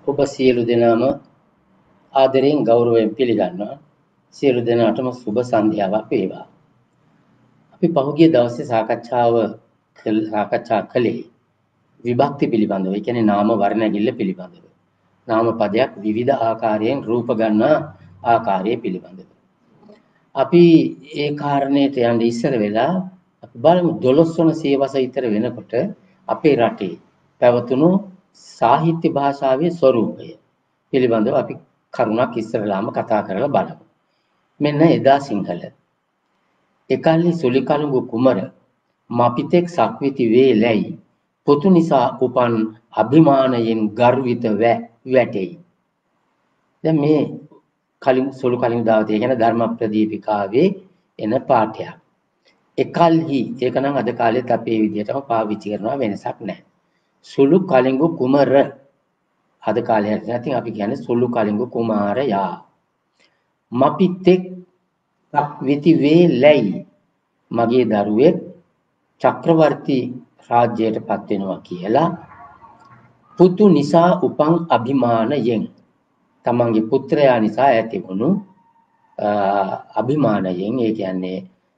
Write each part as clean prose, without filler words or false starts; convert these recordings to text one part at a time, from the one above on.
ඔබ සියලු දෙනාම ආදරයෙන් ගෞරවයෙන් පිළිගන්නවා. සියලු දෙනාටම සුබ සන්ධ්‍යාවක් වේවා. අපි පහුගිය දවසේ සාකච්ඡා කළේ විභක්ති පිළිබඳව. ඒ කියන්නේ නාම වර්ණගිල්ල පිළිබඳව. නාම පදයක් විවිධ ආකාරයෙන් රූප ගන්නා ආකාරය පිළිබඳව. අපි ඒ කාරණයට යන්න ඉස්සර වෙලා අපි බලමු 12 වන සියවස විතර වෙනකොට අපේ රටේ පැවතුණු සාහිත්‍ය භාෂාවේ ස්වරූපය පිළිබඳව අපි කරුණක් ඉස්සරලාම කතා කරලා බලමු. මෙන්න එදා සිංහල. එකල්හි සුලිකලුඟු කුමර මපිතෙක් සක්විති වේලැයි පුතු නිසා උපන් අභිමානයෙන් ගර්විත වැටෙයි. දැන් මේ සුළු කලින් දාවතේ කියන ධර්ම ප්‍රදීපිකාවේ එන පාඨයක්. එකල්හි ඒක නම් අද කාලෙත් අපේ විදිහටම පාවිච්චි කරනවා වෙනසක් නැහැ. සුළු කලිඟු කුමර අද කාලේ නැතිනම් අපි කියන්නේ සුළු කලිඟු කුමාරයා. මපිතෙක් සක්විති වේලැයි මගේ දරුවෙක් චක්‍රවර්ති රාජ්‍යයට පත් වෙනවා කියලා පුතු නිසා උපන් අභිමානයෙන් තමන්ගේ පුත්‍රයා නිසා ඇතිවුණු අභිමානයෙන් ඒ කියන්නේ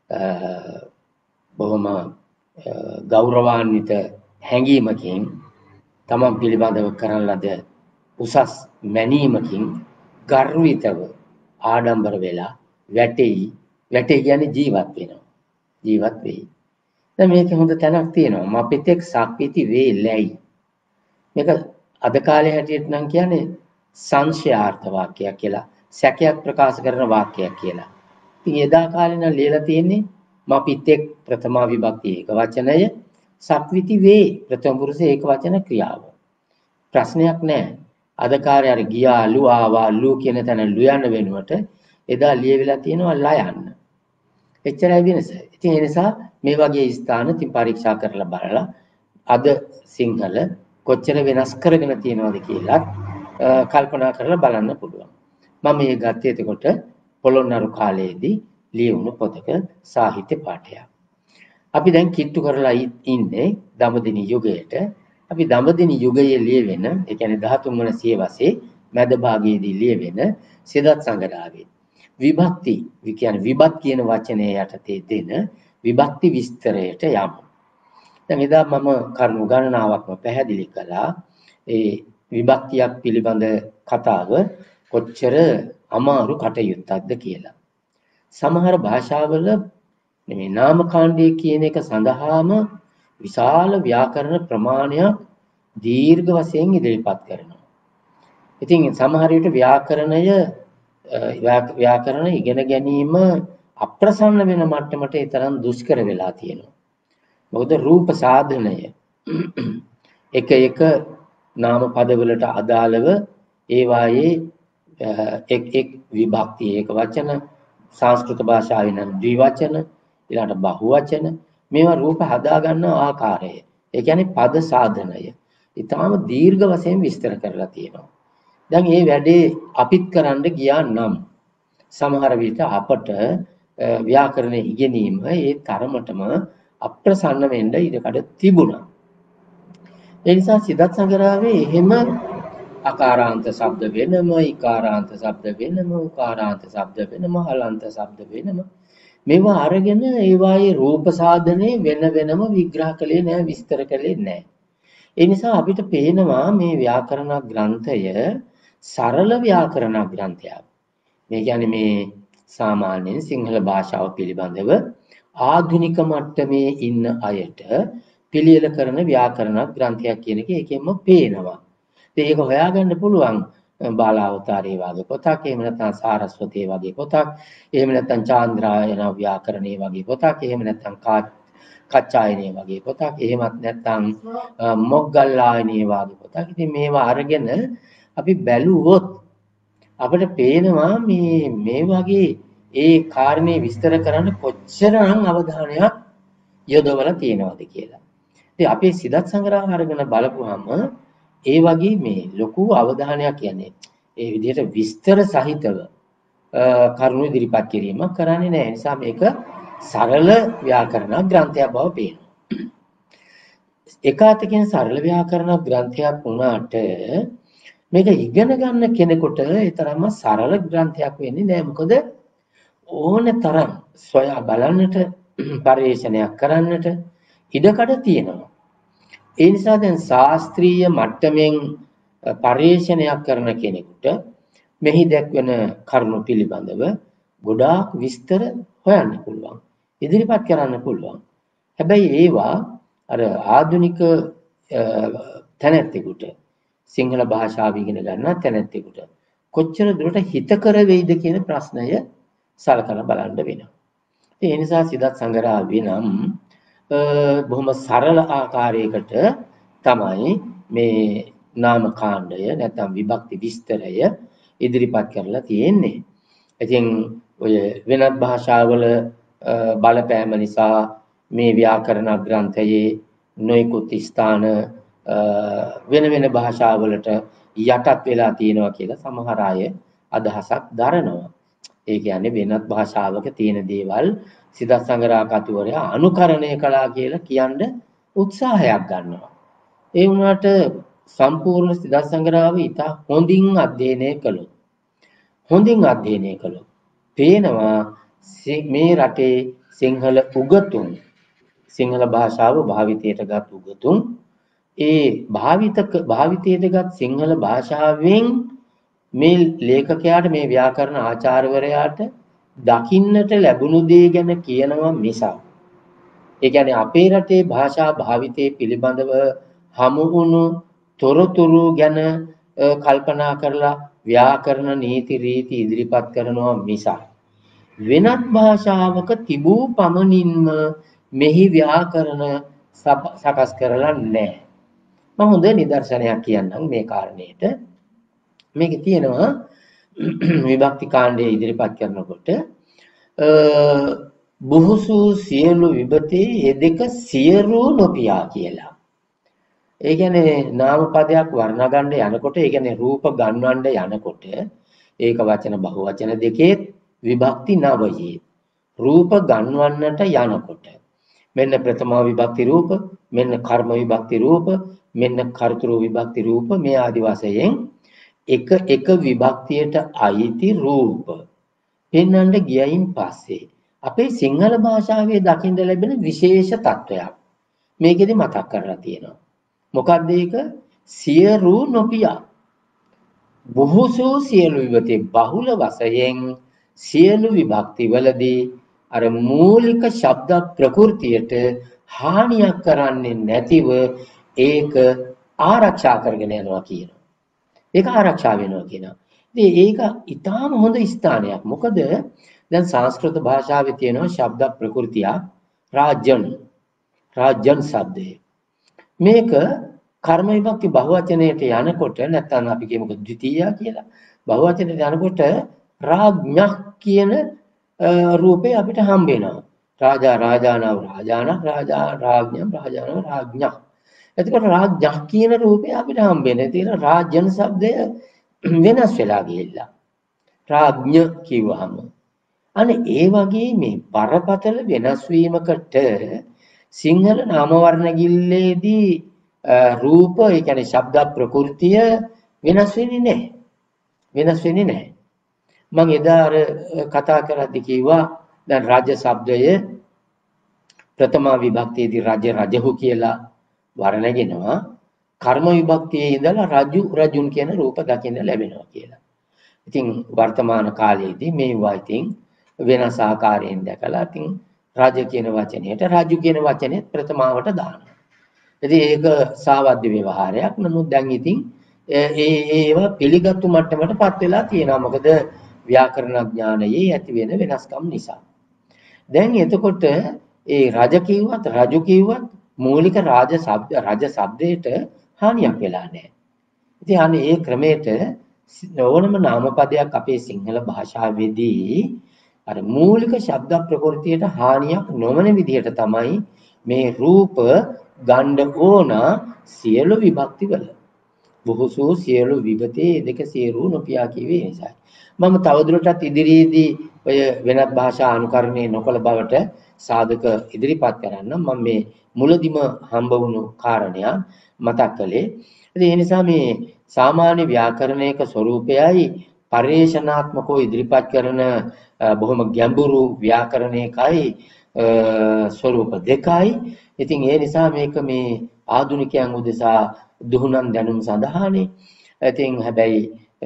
බොහොම ගෞරවාන්විත හැඟීමකින් තමන් පිළිබඳව කරන ලද උසස් මැනීමකින් ගර්විතව ආඩම්බර වෙලා වැටෙයි කියන්නේ ජීවත් වෙයි. දැන් මේක හොඳ තැනක් තියෙනවා. මපිතෙක් සක්විති වේලැයි. මේක අද කාලේ හැටියට නම් කියන්නේ සංශයාර්ථ වාක්‍යයක් කියලා. සැකයක් ප්‍රකාශ කරන වාක්‍යයක් කියලා. ඉතින් එදා කාලේ නම් ලියලා තියෙන්නේ මපිතෙක් ප්‍රථම විභක්ති ඒක වචනය සක්විති වේ ප්‍රථම පුරුෂ ඒක වචන ක්‍රියාව. ප්‍රශ්නයක් නැහැ. අද කාලේ අර ගියා ලු ආවා ලු කියන තැන ලු යන වෙනුවට එදා ලියවිලා තියෙනවා ලයන්න. එච්චරයි වෙනස. ඉතින් ඒ නිසා මේ වගේ ස්ථාන ඉතින් පරීක්ෂා කරලා බලලා අද සිංහල කොච්චර වෙනස් කරගෙන තියෙනවද කියලා කල්පනා කරලා බලන්න පුළුවන්. මම මේ ගත්තේ එතකොට පොළොන්නරු කාලයේදී ලියවුණු පොතක සාහිත්‍ය පාඨයක්. අපි දැන් කිට්ටු කරලා ඉන්නේ දඹදිනි යුගයට. අපි දඹදිනි යුගයේ ලියවෙන, ඒ කියන්නේ 13 වන සියවසේ මැද භාගයේදී ලියවෙන සිදත් සංගරාවේ විභක්ති, කියන්නේ විභත් කියන වචනය යටතේ දෙන විභක්ති විස්තරයට යමු. දැන් එදා මම කරුණු ගණනාවක්ම පැහැදිලි කළා. ඒ විභක්තියක් පිළිබඳ කතාව කොච්චර අමාරු කටයුත්තක්ද කියලා. සමහර භාෂාවල මේ නාමකාණ්ඩය කියන එක සඳහාම විශාල ව්‍යාකරණ ප්‍රමාණයක් දීර්ඝ වශයෙන් ඉදිරිපත් කරනවා. ඉතින් සමහර විට ව්‍යාකරණ ඉගෙන ගැනීම අප්‍රසන්න වෙන මට්ටමට ඒ තරම් දුෂ්කර වෙලා තියෙනවා. මොකද රූප සාධනය එක නාම පදවලට අදාළව ඒවායේ එක් විභක්ති ඒක වචන සංස්කෘත භාෂාවේ නම් ද්විවචන ඊළඟට බහුවචන මේවා රූප හදා ගන්න ආකාරය. ඒ කියන්නේ පද සාධනය. ඊටාම දීර්ඝ වශයෙන් විස්තර කරලා තියෙනවා. දැන් මේ වැඩේ අපිත් කරන්න ගියා නම් සමහර විට අපට ව්‍යාකරණ ඉගෙනීම ඒ තරමටම අප්‍රසන්න වෙන්න ඉඩකඩ තිබුණා. ඒ නිසා සිදත් සංගරාවේ එහෙම අකාරාන්ත ශබ්ද වෙනම, ඉකාරාන්ත ශබ්ද වෙනම, උකාරාන්ත ශබ්ද වෙනම, හලන්ත ශබ්ද වෙනම මේවා අරගෙන ඒවායේ රූප සාධනේ වෙනම විග්‍රහ කළේ නැහැ, විස්තර කළේ නැහැ. ඒ නිසා අපිට පේනවා මේ ව්‍යාකරණ ග්‍රන්ථය සරල ව්‍යාකරණ ග්‍රන්ථයක්. මේ කියන්නේ මේ සාමාන්‍යයෙන් සිංහල භාෂාව පිළිබඳව ආධුනික මට්ටමේ ඉන්න අයට පිළියෙල කරන ව්‍යාකරණ ග්‍රන්ථයක් කියන එක ඒකෙන්ම පේනවා. ඉතින් ඒක හොයාගන්න පුළුවන් බාලාවතාරේ වගේ පොතක්, එහෙම නැත්නම් සාරස්වතේ වගේ පොතක්, එහෙම නැත්නම් චාන්ද්‍රායන ව්‍යාකරණේ වගේ පොතක්, එහෙම නැත්නම් කච්චායනේ වගේ පොතක්, එහෙමත් නැත්නම් මොග්ගල්ලායනේ වගේ පොතක්. ඉතින් මේවා අරගෙන අපි බැලුවොත් අපිට පේනවා මේ වගේ ඒ කාරණේ විස්තර කරන්න කොච්චරනම් අවධානයක් යොදවලා තියෙනවද කියලා. ඉතින් අපේ සිදත් සංග්‍රහ අරගෙන බලපුවම ඒ වගේ මේ ලොකු අවධානයක් කියන්නේ ඒ විදිහට විස්තර සහිතව කරුණු ඉදිරිපත් කිරීමක් කරන්නේ නැහැ. ඒ නිසා මේක සරල ව්‍යාකරණ ග්‍රන්ථයක් බව පේනවා. එක අතකින් සරල ව්‍යාකරණ ග්‍රන්ථයක් වුණාට මේක ඉගෙන ගන්න කෙනෙකුට ඒ තරම්ම සරල ග්‍රන්ථයක් වෙන්නේ නෑ. මොකද ඕන තරම් සොයා බලන්නට පරිශ්‍රණයක් කරන්නට ඉඩකඩ තියෙනවා. ඒ නිසා දැන් ශාස්ත්‍රීය මට්ටමින් පරිශ්‍රණයක් කරන කෙනෙකුට මෙහි දැක්වෙන කරුණු පිළිබඳව ගොඩාක් විස්තර හොයන්න පුළුවන්. ඉදිරිපත් කරන්න පුළුවන්. හැබැයි ඒවා අර ආධුනික තැනැත්තෙකුට සිංහල භාෂාව ඉගෙන ගන්න තැනැත්තෙකුට කොච්චර දුරට හිතකර වෙයිද කියන ප්‍රශ්නය සලකලා බලන්න වෙනවා. ඒ නිසා සිදත් සංගරාවේ නම් බොහොම සරල ආකාරයකට තමයි මේ නාම කාණ්ඩය නැත්නම් විභක්ති විස්තරය ඉදිරිපත් කරලා තියෙන්නේ. ඉතින් ඔය වෙනත් භාෂාවල බලපෑම නිසා මේ ව්‍යාකරණ ග්‍රන්ථයේ නොයෙකුත් ස්ථාන වෙන වෙන භාෂාවලට යටත් වෙලා තියෙනවා කියලා සමහර අය අදහසක් දරනවා. ඒ කියන්නේ වෙනත් භාෂාවක තියෙන දේවල් සිදත් සංගරා කතුවරයා අනුකරණය කළා කියලා කියන්න උත්සාහයක් ගන්නවා. ඒ වුණාට සම්පූර්ණ සිදත් සංගරාව ඉතා හොඳින් අධ්‍යයනය කළොත් පේනවා මේ රටේ සිංහල උගතුන් සිංහල භාෂාව භාවිතයට ගත් උගතුන් ඒ භාවිතයට ගත් සිංහල භාෂාවෙන් මේ ලේඛකයාට මේ ව්‍යාකරණ ආචාර්යවරයාට දකින්නට ලැබුණු දේ ගැන කියනවා මිසක් ඒ කියන්නේ අපේ රටේ භාෂා භාවිතයේ පිළිබඳව හමු වුණු තොරතුරු ගැන කල්පනා කරලා ව්‍යාකරණ නීති රීති ඉදිරිපත් කරනවා මිසක් වෙනත් භාෂාවක තිබූ පමණින්ම මෙහි ව්‍යාකරණ සකස් කරලා නැහැ. මම හොඳ නිදර්ශනයක් කියන්නම් මේ කාරණේට. මේකේ තියෙනවා විභක්ති කාණ්ඩය ඉදිරිපත් කරනකොට බුහුසු සියලු විභතේ යෙදෙක සියරු නොපියා කියලා. ඒ කියන්නේ නාම පදයක් වර්ණ ගන්න යනකොට ඒ කියන්නේ රූප ගන්වන්න යනකොට ඒක වචන බහුවචන දෙකේ විභක්ති නවයේ රූප ගන්වන්නට යනකොට මෙන්න ප්‍රථම විභක්ති රූප මෙන්න කර්ම විභක්ති රූප මෙන්න කර්තෘ විභක්ති රූප මේ ආදි වශයෙන් එක විභක්තියට අයිති රූප පෙන්වන්න ගියයින් පස්සේ අපේ සිංහල භාෂාවේ දකින්න ලැබෙන විශේෂ තත්වයක් මේකෙදි මතක් කරලා තියෙනවා. මොකක්ද ඒක? සියරු නොපියා. බොහෝසෝ සියලු විභතේ බහුල වශයෙන් සියලු විභක්ති වලදී අර මූලික ශබ්ද ප්‍රകൃතියට හානියක් කරන්නේ නැතිව ඒක ආරක්ෂා කරගෙන යනවා කියනවා. ඒක ආරක්ෂා වෙනවා කියනවා. ඉතින් ඒක ඊටාම හොඳ ස්ථානයක්. මොකද දැන් සංස්කෘත භාෂාවේ තියෙනවා ශබ්ද ප්‍රകൃතිය රාජ්‍යන් શબ્දය. මේක කර්ම විභක්ති බහුවචනයට යනකොට නැත්නම් අපි කියමුකෝ ද්විතීය කියලා. බහුවචනයට යනකොට රාජ්ඤ කියන රූපේ අපිට හම්බ වෙනවා. රාජා රාජානව රාජාන රාජා රාජ්ඤම් රාජානව රාජ්ඤ. එතකොට රාජ්ඤ කියන රූපේ අපිට හම්බ වෙන තියෙන රාජ්‍යන શબ્දය වෙනස් වෙලා ගිහිල්ලා. රාජ්ඤ කිව්වහම අනේ ඒ වගේ මේ බරපතල වෙනස් වීමකට සිංහල නාම වර්ණ ගිල්ලේදී රූප ඒ කියන්නේ ශබ්ද ප්‍රകൃතිය වෙනස් වෙන්නේ නැහැ. මම එදා අර කතා කරද්දී කිව්වා දැන් රාජ්‍ය શબ્දය ප්‍රථම විභක්තියේදී රජහු කියලා වර්ණගෙනවා කර්ම විභක්තියේ ඉඳලා රජුන් කියන රූප දකින්න ලැබෙනවා කියලා. ඉතින් වර්තමාන කාලයේදී මේවා ඉතින් වෙනස් ආකාරයෙන් දැකලා ඉතින් රජ කියන වචනයට රජු කියන වචනයත් ප්‍රථමාවට දානවා. ඉතින් ඒක සාවද්‍ය ව්‍යවහාරයක්. නමුත් දැන් ඉතින් ඒවා පිළිගත්තු මට්ටමටපත් වෙලා තියෙනවා. මොකද ව්‍යාකරණ ඥානයේ ඇති වෙන වෙනස්කම් නිසා. දැන් එතකොට ඒ රජ කිව්වත් රජු කිව්වත් මූලික රජ શબ્දයට හානියක් වෙලා නැහැ. ඉතින් අනේ ඒ ක්‍රමයට ඕනම නාමපදයක් අපේ සිංහල භාෂාවේදී අර මූලික ශබ්ද ප්‍රകൃතියට හානියක් නොවන විදිහට තමයි මේ රූප ගන්න ඕන සියලු විභක්තිවල. බොහෝසෝ සියලු විගතේ දෙක සියලු නොපියා කියවේ නිසායි. මම තවදුරටත් ඉදිරියේදී ඔය වෙනත් භාෂා අනුකරණය නොකළ බවට සාධක ඉදිරිපත් කරන්නම්. මම මේ මුලදිම හම්බ වුණු කාරණයක් මතක් කළේ. ඉතින් ඒ නිසා මේ සාමාන්‍ය ව්‍යාකරණයක ස්වરૂපයයි පරිේශනාත්මකව ඉදිරිපත් කරන බොහොම ගැඹුරු ව්‍යාකරණයකයි ස්වરૂප දෙකයි. ඉතින් ඒ නිසා මේක මේ ආධුනිකයන් උදෙසා දුහුණන් දැනුම් සඳහානේ. ඉතින් හැබැයි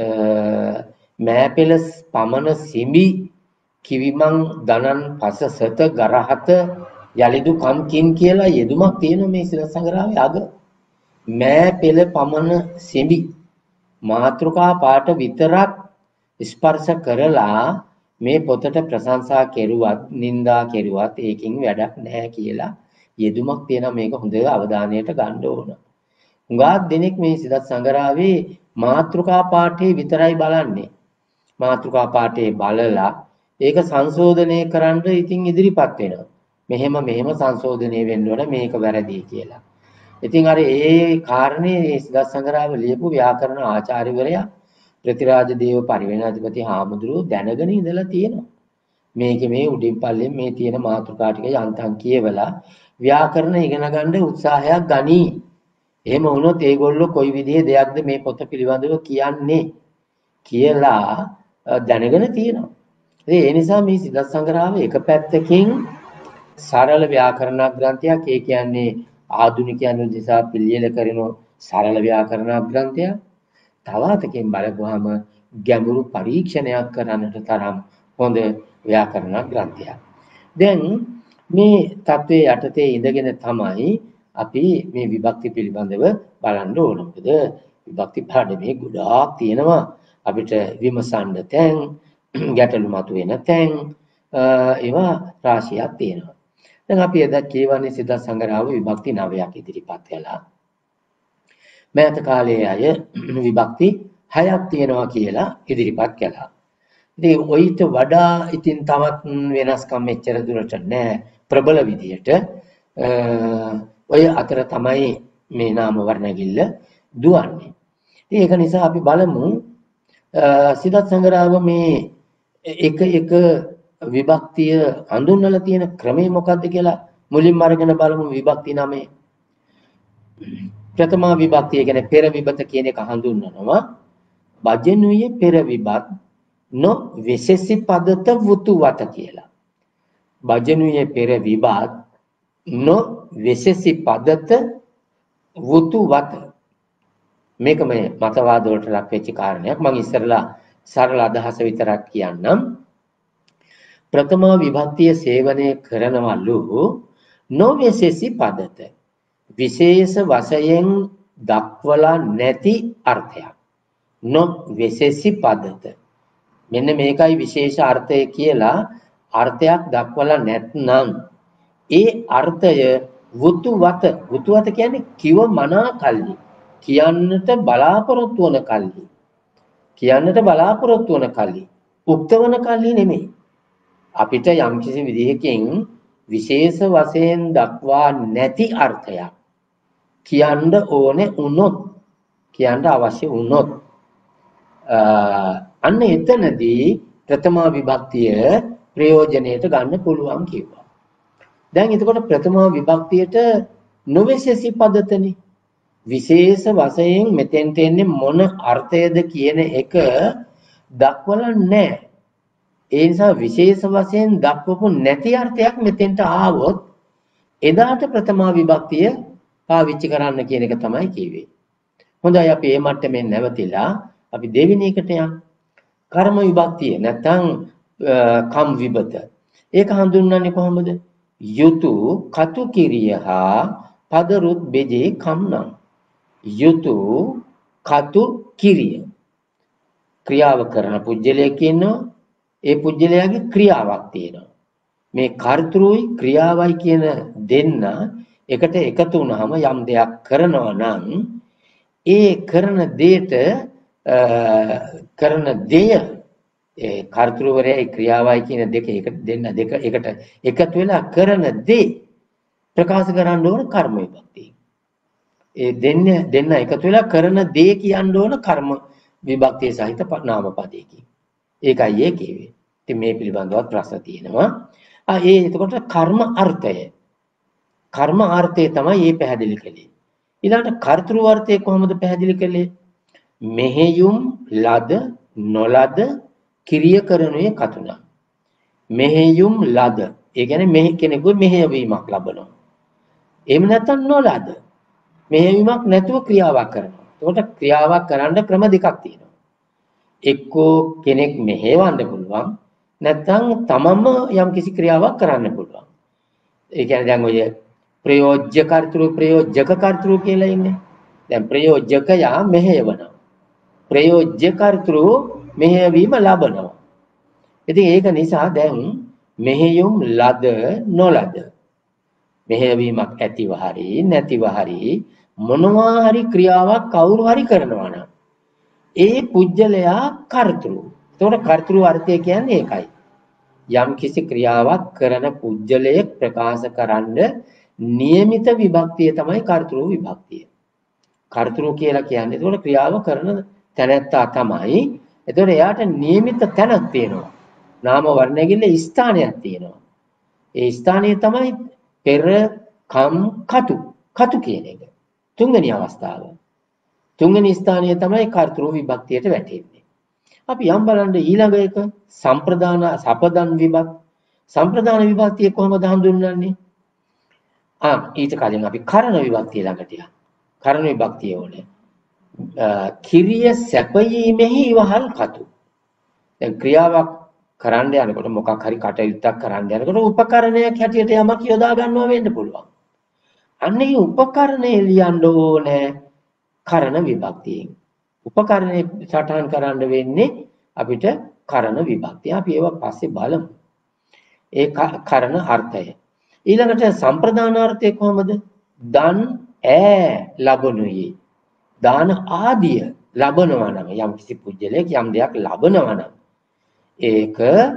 මෑපෙළස් පමණ සිඹි කිවිමන් දනන් පස සත ගරහත යලිදු කම්කින් කියලා යෙදුමක් තියෙනවා මේ සිරස් සංග්‍රහයේ අග. මෑපෙළ පමණ සිඹි මාතෘකා පාට විතරක් ස්පර්ශ කරලා මේ පොතට ප්‍රශංසා කෙරුවත් නින්දා කෙරුවත් ඒකින් වැඩක් නැහැ කියලා යෙදුමක් තියෙනවා. මේක හොඳ අවධානයට ගන්න ඕන. හුඟක් දෙනෙක් මේ සිරස් සංග්‍රහයේ මාතෘකා පාඨේ විතරයි බලන්නේ. මාතෘකා පාඨේ බලලා ඒක සංශෝධනය කරන්න ඉතින් ඉදිරිපත් වෙනවා. මෙහෙම සංශෝධනය වෙන්න ඕන මේක වැරදි කියලා. ඉතින් අර ඒ කාරණේ සිරස් සංග්‍රහව ලියපු ව්‍යාකරණ ආචාර්යවරයා ප්‍රතිරාජ දේව පරිවෙණාධිපති හාමුදුරුවෝ දැනගෙන ඉඳලා තියෙනවා. මේකේ මේ උඩින් පල්ලෙන් මේ තියෙන මාතෘකා ටික යන්තම් කියවලා ව්‍යාකරණ ඉගෙන ගන්න උත්සාහයක් ගනි. එහෙම වුණොත් ඒගොල්ලෝ කොයි විදිහේ දෙයක්ද මේ පොත පිළිබඳව කියන්නේ කියලා දැනගෙන තියෙනවා. ඒ නිසා මේ සිරස් සංග්‍රහව එක පැත්තකින් සරල ව්‍යාකරණ ග්‍රන්ථයක්. ඒ කියන්නේ ආධුනිකයන් උදෙසා පිළියෙල කරන සරල ව්‍යාකරණ ග්‍රන්ථයක්. තව අතකින් බලපුවාම ගැඹුරු පරීක්ෂණයක් කරන්නට තරම් හොඳ ව්‍යාකරණ ග්‍රන්ථයක්. දැන් මේ தત્ත්වයේ යටතේ ඉඳගෙන තමයි අපි මේ විභක්ති පිළිබඳව බලන්න ඕන. මොකද විභක්ති පාඩමේ ගොඩාක් තියෙනවා අපිට විමසන්න තැන්, ගැටලු මතුවෙන තැන්, ඒවා රාශියක් තියෙනවා. දැන් අපි එදා කියවන්නේ සිරස් සංග්‍රහව විභක්ති 9ක් ඉදිරිපත් කළා. මෑත කාලයේ අය විභක්ති 6ක් තියෙනවා කියලා ඉදිරිපත් කළා. ඉතින් ඔයිට වඩා ඉතින් තවත් වෙනස්කම් මෙච්චර දුරට නැහැ ප්‍රබල විදියට. ඔය අතර තමයි මේ නාම වර්ණගිල්ල දුවන්නේ. ඉතින් ඒක නිසා අපි බලමු සිරස් සංග්‍රහව මේ එක විභක්තිය හඳුන්වලා තියෙන ක්‍රමය මොකක්ද කියලා මුලින්ම අරගෙන බලමු. විභක්ති 9 ප්‍රථම විභක්තිය කියන්නේ පෙර විභත කියන එක හඳුන්වනවා. වජනුයේ පෙර විභත් නො විශේෂි පදත වුතුවත කියලා. වජනුයේ පෙර විභත් නො විශේෂි පදත වුතුවත. මේක මේ මතවාද වලට ලක් වෙච්ච කාරණයක්. මම ඉස්සරලා සරල අදහස විතරක් කියන්නම්. ප්‍රථම විභක්තිය සේවනය කරනවලු නොවිශේෂි පදත. විශේෂ වශයෙන් දක්වලා නැති අර්ථයක්. නොවිශේෂි පදත. මෙන්න මේකයි විශේෂ අර්ථය කියලා අර්ථයක් දක්වලා නැත්නම් ඒ අර්ථය වුතුවත. වුතුවත කියන්නේ කිව මනා කල්හි, කියන්නට බලාපොරොත්තු වන කල්හි, කියන්නට බලාපොරොත්තු වන කල්හි, උක්ත වන කල්හි නෙමෙයි. අපිට යම්කිසි විදිහකින් විශේෂ වශයෙන් දක්වා නැති අර්ථයක් කියන්න ඕනේ වුණොත්, කියන්න අවශ්‍ය වුණොත් අන්න එතනදී ප්‍රථම විභක්තිය ප්‍රයෝජනයට ගන්න පුළුවන් කිව්වා. දැන් එතකොට ප්‍රථම විභක්තියට නොවිශේෂී පදතනේ. විශේෂ වශයෙන් මෙතෙන්ට එන්නේ මොන අර්ථයද කියන එක දක්වලා නැහැ. ඒ නිසා විශේෂ වශයෙන් දක්වපු නැති අර්ථයක් මෙතෙන්ට ආවොත් එදාට ප්‍රථම විභක්තිය පාවිච්චි කරන්න කියන එක තමයි කිව්වේ. හොඳයි අපි මේ මට්ටමින් නැවතිලා අපි දෙවෙනි එකට යමු. කර්ම විභක්තිය නැත්නම් කම් විබත. ඒක හඳුන්වන්නේ කොහොමද? යුතු කතු කිරියහා පදරුත් බෙජේ කම්නම්. යුතු කතු කිරිය. ක්‍රියාව කරන පුජ්‍යලයක් ඉන්නවා. ඒ පුජ්‍යලයාගේ ක්‍රියාවක් තියෙනවා. මේ කර්තෘයි ක්‍රියාවයි කියන දෙන්න එකට එකතු වුනහම යම් දෙයක් කරනවා නම් ඒ කරන දෙයට කරන දෙය ඒ කර්තෘවරයයි ක්‍රියාවයි කියන දෙක එකට එකතු වෙලා කරන දේ ප්‍රකාශ කරන්න ඕන කර්ම විභක්තිය. ඒ දෙන්න එකතු වෙලා කරන දේ කියන්න ඕන කර්ම විභක්තිය සහිත නාම පදයකින්. ඒකයි ඒ කියවේ. ඉතින් මේ පිළිබඳව ප්‍රශ්න තියෙනවා. එතකොට කර්ම අර්ථය. කර්ම අර්ථය තමයි මේ පැහැදිලි කළේ. ඊළඟට කර්තෘ අර්ථය කොහොමද පැහැදිලි කළේ? මෙහෙයුම් ලද නොලද කිරිය කරනුයේ කතුණ. මෙහෙයුම් ලද. ඒ කියන්නේ මෙහි කෙනෙකු මෙහෙයවීමක් ලබනවා. එහෙම නැත්නම් නොලද. මෙහෙයවීමක් නැතුව ක්‍රියාවක් කරනවා. එතකොට ක්‍රියාවක් කරන්න ක්‍රම දෙකක් තියෙනවා. එක්කෝ කෙනෙක් මෙහෙවන්න පුළුවන් නැත්නම් තමන්ම යම්කිසි ක්‍රියාවක් කරන්න පුළුවන්. ඒ කියන්නේ දැන් ඔය ප්‍රයෝජ්‍ය කර්තෘ ප්‍රයෝජක කර්තෘ කියලා ඉන්නේ. දැන් ප්‍රයෝජකයා මෙහෙයවනවා. ප්‍රයෝජ්‍ය කර්තෘ මෙහෙයවීම ලබනවා. ඉතින් ඒක නිසා දැන් මෙහෙයුම් ලද නොලද මෙහෙයවීමක් ඇතිව හරි නැතිව හරි මොනවා හරි ක්‍රියාවක් කවුරු හරි කරනවා නම් ඒ පුජ්‍යලයා කර්තෘ. එතකොට කර්තෘ අර්ථය කියන්නේ ඒකයි. යම් කිසි ක්‍රියාවක් කරන පුජ්‍යලයක් ප්‍රකාශ කරන්න નિયમિત විභක්තිය තමයි කර්තෘ විභක්තිය. කර්තෘ කියලා කියන්නේ එතකොට ක්‍රියාව කරන තැනැත්තා තමයි. එතකොට එයාට નિયમિત තැනක් තියෙනවා. නාම වර්ණයකින් ස්ථානයක් තියෙනවා. ඒ ස්ථානය තමයි පෙර කම් කතු. කතු කියන එක. තුන්වෙනි අවස්ථාව. තුන්වෙනි ස්ථානය තමයි කර්තෘ විභක්තියට වැටෙන්නේ. අපි යම් බලන්න ඊළඟ එක සම්ප්‍රදාන සපදන් විභක්ති. සම්ප්‍රදාන විභක්තිය කොහොමද හඳුන්වන්නේ? ඊට කලින් අපි කරණ විභක්තිය ළඟට යමු. කරණ විභක්තිය ඕනේ. කිරිය සැපයීමෙහි ඉවහල් කතු. දැන් ක්‍රියාවක් කරන්න යනකොට මොකක් හරි කටයුත්තක් කරන්න යනකොට උපකරණයක් හැටියට යමක් යොදා ගන්නවා වෙන්න පුළුවන්. අන්න ඒ උපකරණය ලියන්න ඕනේ කරණ විභක්තියෙන්. උපකරණය සටහන් කරන්න වෙන්නේ අපිට කරණ විභක්තිය. අපි ඒවා පස්සේ බලමු. ඒ කරණ අර්ථය. ඊළඟට සම්ප්‍රදාන අර්ථය කොහොමද? දන් ලැබුණුයි. දාන ආදිය ලබනවා නම් යම් කිසි පුජ්‍යලයක් යම් දෙයක් ලබනවා නම් ඒක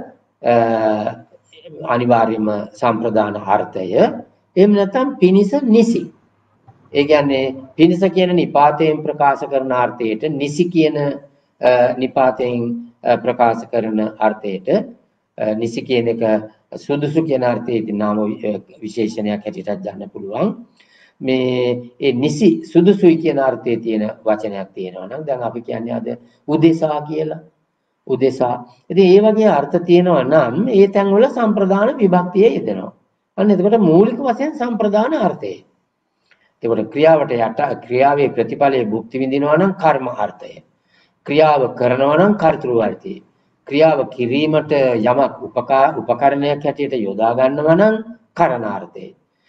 අනිවාර්යයෙන්ම සම්ප්‍රදාන අර්ථය. එහෙම නැත්නම් පිනිස නිසි. ඒ කියන්නේ පිනිස කියන නිපාතයෙන් ප්‍රකාශ කරන අර්ථයට නිසි කියන නිපාතයෙන් ප්‍රකාශ කරන අර්ථයට නිසි කියන එක සුදුසු කියන අර්ථයේ නාම විශේෂණයක් හැටියට ගන්න පුළුවන්. මේ නිසි සුදුසුයි කියන අර්ථයේ තියෙන වචනයක් තියෙනවා නම් දැන් අපි කියන්නේ අද උදෙසා කියලා. උදෙසා. ඉතින් මේ වගේ අර්ථ තියෙනවා නම් ඒ තැන් වල සම්ප්‍රදාන විභක්තිය යෙදෙනවා. අන්න එතකොට මූලික වශයෙන් සම්ප්‍රදාන අර්ථය. එතකොට ක්‍රියාවට යට ක්‍රියාවේ ප්‍රතිඵලයේ භුක්ති විඳිනවා නම් කර්ම අර්ථය. ක්‍රියාව කරනවා නම් කර්තෘ අර්ථය. ක්‍රියාව කිරීමට යමක් උපකරණයක් හැටියට යොදා ගන්නවා නම් කරණාර්ථය.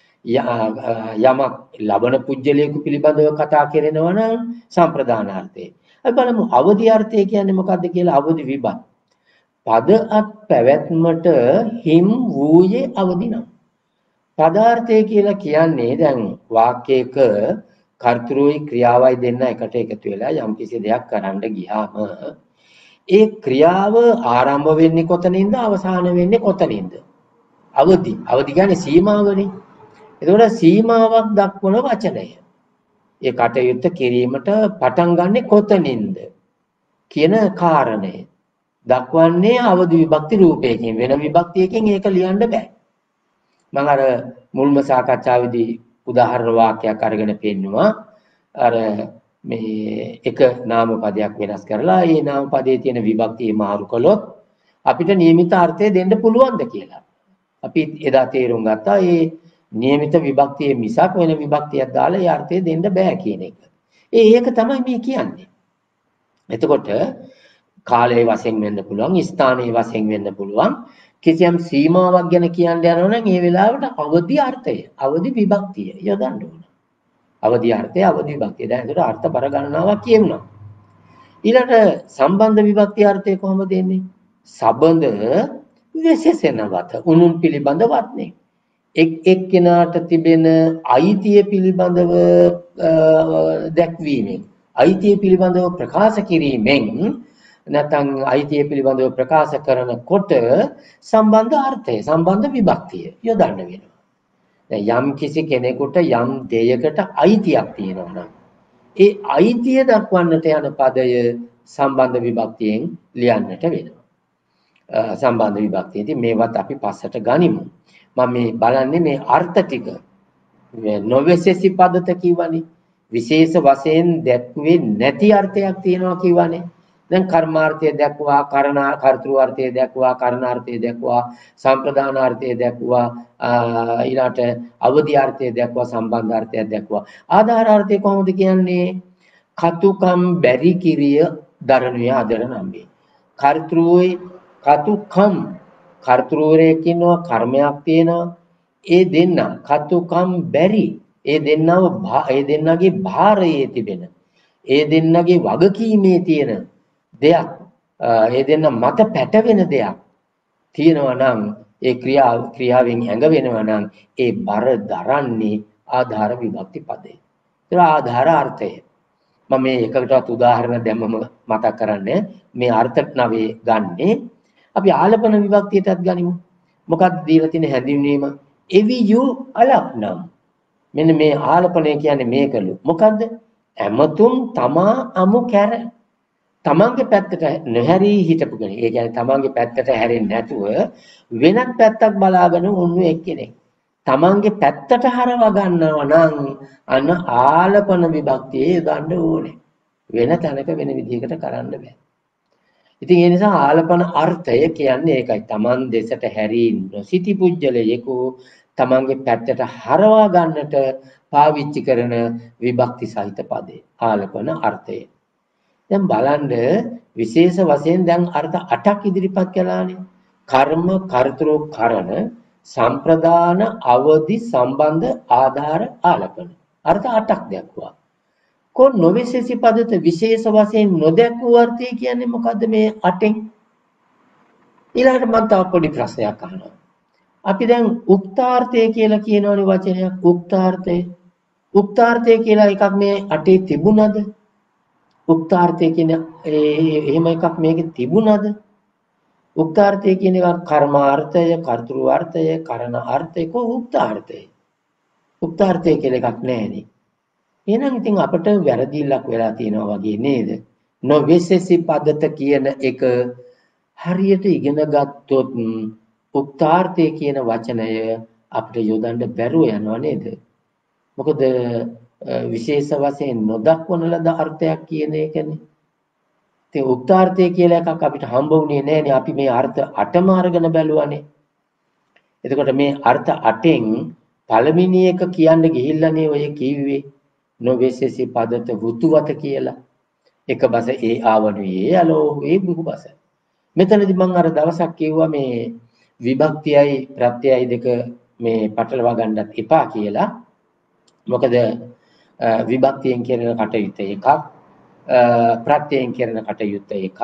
යමක් ලබන පුජ්‍යලයක පිළිබඳව කතා කරනවා නම් සම්ප්‍රදානාර්ථය. අපි බලමු අවදි අර්ථය කියන්නේ මොකක්ද කියලා. අවදි විභක්ති. පද අත් පැවැත්මට හිම් වූයේ අවදි නම්. පදාර්ථය කියලා කියන්නේ දැන් වාක්‍යයක කර්තෘයි ක්‍රියාවයි දෙන්න එකට එකතු වෙලා යම් කිසි දෙයක් කරන්න ගියාම ඒ ක්‍රියාව ආරම්භ වෙන්නේ කොතනින්ද අවසාන වෙන්නේ කොතනින්ද? අවදි. අවදි කියන්නේ සීමාවනේ. එතකොට සීමාවක් දක්වන වචනය. ඒ කටයුත්ත කිරීමට පටන් ගන්නෙ කොතනින්ද කියන කාරණය දක්වන්නේ අවදි විභක්ති රූපයකින්. වෙන විභක්තියකින් ඒක ලියන්න බෑ. මම අර මුල්ම සාකච්ඡාවේදී උදාහරණ වාක්‍යයක් අරගෙන පෙන්නුවා. අර මේ එක නාම පදයක් වෙනස් කරලා ඒ නාම පදයේ තියෙන විභක්තිය මාරු කළොත් අපිට નિયમિત අර්ථය දෙන්න පුළුවන්ද කියලා. අපි එදා තේරුම් ගත්තා ඒ નિયમિત විභක්තියේ මිසක් වෙන විභක්තියක් දාලා ඒ අර්ථය දෙන්න බෑ කියන එක. ඒක තමයි මේ කියන්නේ. එතකොට කාලයේ වශයෙන් වෙන්න පුළුවන්, ස්ථානයේ වශයෙන් වෙන්න පුළුවන්. කිසියම් සීමාවක් ගැන කියන්න යනවා නම් ඒ වෙලාවට අවදි අර්ථය, අවදි විභක්තිය යොදන්න ඕන. අවදි අර්ථය, අවදි විභක්තිය. දැන් ඒකට අර්ථ බර ගණනාවක් කියනවා. ඊළඟ සම්බන්ධ විභක්ති අර්ථය කොහොමද එන්නේ? සබඳ විශේෂණවත උනුන් පිළිබඳවත් නේ. එක්කෙනාට තිබෙන අයිතිය පිළිබඳව දැක්වීමෙන්, අයිතිය පිළිබඳව ප්‍රකාශ කිරීමෙන් නැත්නම් අයිතිය පිළිබඳව ප්‍රකාශ කරනකොට සම්බන්ධ අර්ථය, සම්බන්ධ විභක්තිය යොදන්න වෙනවා. දැන් යම් කිසි කෙනෙකුට යම් දෙයකට අයිතියක් තියෙනවා නම් ඒ අයිතිය දක්වන්නට යන පදය සම්බන්ධ විභක්තියෙන් ලියන්නට වෙනවා. සම්බන්ධ විභක්තියදී මේවත් අපි පස්සට ගනිමු. මම මේ බලන්නේ මේ අර්ථ ටික. නොවිශේෂී පදත කියවනේ. විශේෂ වශයෙන් දැක්වේ නැති අර්ථයක් තියෙනවා කියවනේ. දැන් කර්මාර්ථය දැක්වා, කර්තෘාර්ථය දැක්වා, කරණාර්ථය දැක්වා, සම්ප්‍රදානාර්ථය දැක්වා, ඊළාට අවධියාර්ථය දැක්වා, සම්බන්ධාර්ථය දැක්වා. ආධාරාර්ථය කොහොමද කියන්නේ? කතුකම් බැරි කිරිය දරණුවේ ආදර නම්බේ. කර්තෘවේ කතුකම් කර්තෘවරයෙක් ඉන්නවා, කර්මයක් තියෙනවා. ඒ දෙන්න කතුකම් බැරි. ඒ දෙන්නගේ භාරයේ තිබෙන, ඒ දෙන්නගේ වගකීමේ තියෙන දෙයක්, ඒ දෙන්න මත පැටවෙන දෙයක් තියෙනවා නම් ඒ ක්‍රියාවෙන් ඇඟ වෙනවා නම් ඒ බර දරන්නේ ආධාර විභක්ති පදේ. ඒක ආධාර අර්ථය. මම මේ එකකටවත් උදාහරණ දැම්මම මතක් කරන්නේ මේ අර්ථ නවේ ගන්නේ. අපි ආලපන විභක්තියටත් ගනිමු. මොකක්ද දීලා තියෙන හැඳින්වීම? එවියු අලක්නම්. මෙන්න මේ ආලපනය කියන්නේ මේකලු. මොකද්ද? ඇමතුම් තමා අමු කැර. තමන්ගේ පැත්තට නොහැරී හිටපු කෙනෙක්. ඒ කියන්නේ තමන්ගේ පැත්තට හැරෙන්නේ නැතුව වෙනත් පැත්තක් බලාගෙන උන්නු එක්කෙනෙක්. තමන්ගේ පැත්තට හරව ගන්නවා නම් අන්න ආලපන විභක්තියේ ගන්න ඕනේ. වෙන තැනක වෙන විදිහකට කරන්න බෑ. ඉතින් ඒ නිසා ආලපන අර්ථය කියන්නේ ඒකයි. තමන් දෙසට හැරී නොසිටි පුජ්‍යලයෙකු තමන්ගේ පැත්තට හරවා ගන්නට පාවිච්චි කරන විභක්ති සහිත පදේ ආලපන අර්ථය. දැන් බලන්න විශේෂ වශයෙන් දැන් අර්ථ 8ක් ඉදිරිපත් කළානේ. කර්ම, කර්තෘ, කරණ, සම්ප්‍රදාන, අවදි, සම්බන්ධ, ආධාර, ආලපන. අර්ථ 8ක් දැක්වුවා. කො නොවිශේෂී පදත විශේෂ වශයෙන් නොදැක්වූ අර්ථය කියන්නේ මොකද්ද මේ 8න්? ඊළඟට මම තව පොඩි ප්‍රශ්නයක් අහනවා. අපි දැන් උක්තාර්ථය කියලා කියනවනේ වචනයක්. උක්තාර්ථය. උක්තාර්ථය කියලා එකක් මේ 8 තිබුණද? උක්තාර්ථය කියන එහෙම එකක් මේකේ තිබුණද? උක්තාර්ථය කියන එක කර්මාර්ථය, කර්තෘාර්ථය, කරණ අර්ථය කො උක්තාර්ථය. උක්තාර්ථය කියලා එකක් නැහැනේ. එහෙනම් ඉතින් අපිට වැරදිල්ලක් වෙලා තියෙනවා වගේ නේද? නොවිශේෂී පදත කියන එක හරියට ඉගෙන ගත්තොත් උක්තාර්ථය කියන වචනය අපිට යොදන්න බැරුව යනවා නේද? මොකද විශේෂ වශයෙන් නොදක්වන ලද අර්ථයක් කියන එකනේ. ඉතින් උක්තාර්ථය කියලා එකක් අපිට හම්බ වුණේ නැහැනේ. අපි මේ අර්ථ 8ම අරගෙන බැලුවානේ. එතකොට මේ අර්ථ 8න් පළවෙනි එක කියන්න ගිහිල්ලානේ ඔය කිව්වේ නොවිශේෂී පදත වෘතුවත කියලා. එක බස ඒ ආවනුයේ යලෝ ඒ බුහු බස. මෙතනදී මම අර දවසක් කිව්වා මේ විභක්තියයි ප්‍රත්‍යයයි දෙක මේ පටලවා ගන්නත් එපා කියලා. මොකද විභක්තියෙන් කරන කටයුත්ත එකක්, ප්‍රත්‍යයෙන් කරන කටයුත්ත එකක්.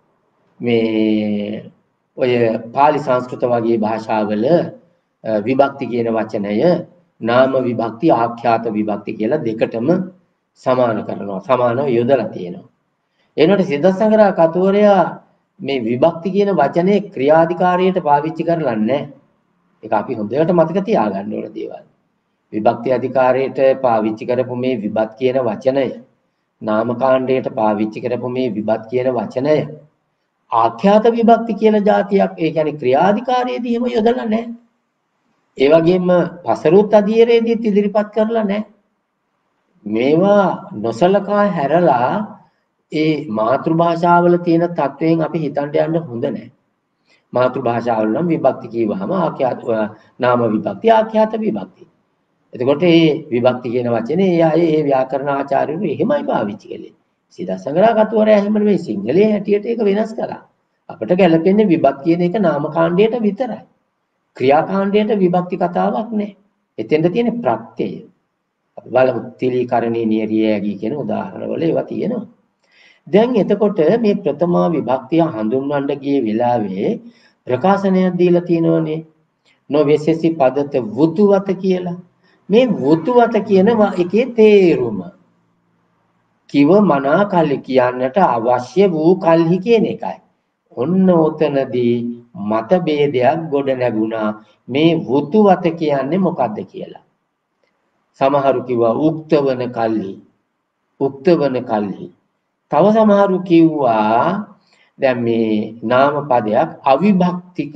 මේ ඔය පාලි සංස්කෘත වගේ භාෂාවල විභක්ති කියන වචනය නාම විභක්ති, ආඛ්‍යාත විභක්ති කියලා දෙකටම සමාන කරනවා. සමානව යොදලා තියෙනවා. එනකොට සිද්ධාර්ථ කතුවරයා මේ විභක්ති කියන වචනේ ක්‍රියාධිකාරියට පාවිච්චි කරලා නැහැ. ඒක අපි හොඳට මතක තියාගන්න ඕන දේවල්. විභක්ති අධිකාරියට පාවිච්චි කරපු මේ විභත් කියන වචනය, නාමකාණ්ඩයට පාවිච්චි කරපු මේ විභත් කියන වචනය ආඛ්‍යාත විභක්ති කියලා જાතියක්, ඒ කියන්නේ ක්‍රියාධිකාරියේදී එහෙම යොදලා නැහැ. ඒ වගේම පසරුත් අධීරයේදීත් ඉදිරිපත් කරලා නැහැ. මේවා නොසලකා හැරලා ඒ මාතෘ භාෂාවල තියෙන තත්වයෙන් අපි හිතන්න යන්න හොඳ නැහැ. මාතෘ භාෂාවල නම් විභක්ති කියවහම ආඛ්‍යාත නාම විභක්ති, ආඛ්‍යාත විභක්ති. එතකොට මේ විභක්ති කියන වචනේ ඒ ව්‍යාකරණ ආචාර්යවරු එහෙමයි පාවිච්චි කළේ. සිද්ධාර්ථ කතුවරයා එහෙම නෙවෙයි, සිංහලයේ හැටියට ඒක වෙනස් කළා. අපිට ගැලපෙන්නේ විභක්ති කියන එක නාමකාණ්ඩයට විතරයි. ක්‍රියාකාණ්ඩයට විභක්ති කතාවක් නැහැ. එතෙන්ද තියෙන ප්‍රත්‍යය. අපි බලමු තිලීකරණී නියරියැගී කියන උදාහරණවල ඒවා තියෙනවා. දැන් එතකොට මේ ප්‍රථමා විභක්තිය හඳුන්වන්න ගිය වෙලාවේ ප්‍රකාශනයක් දීලා තියෙනවනේ. නොවිශේෂී පදත වෘතුවත කියලා. මේ වෘතුවත කියන එකේ තේරුම කිව මනා කල්හි කියන්නට අවශ්‍ය වූ කල්හි කියන එකයි. ඔන්න ඔතනදී මත ભેදයක් ගොඩ නැගුණා. මේ වෘතුවත කියන්නේ මොකද්ද කියලා. සමහරු කිව්වා උක්තවන කල්හි. උක්තවන කල්හි. තව සමහරු කිව්වා දැන් මේ නාම පදයක් අවිභක්තික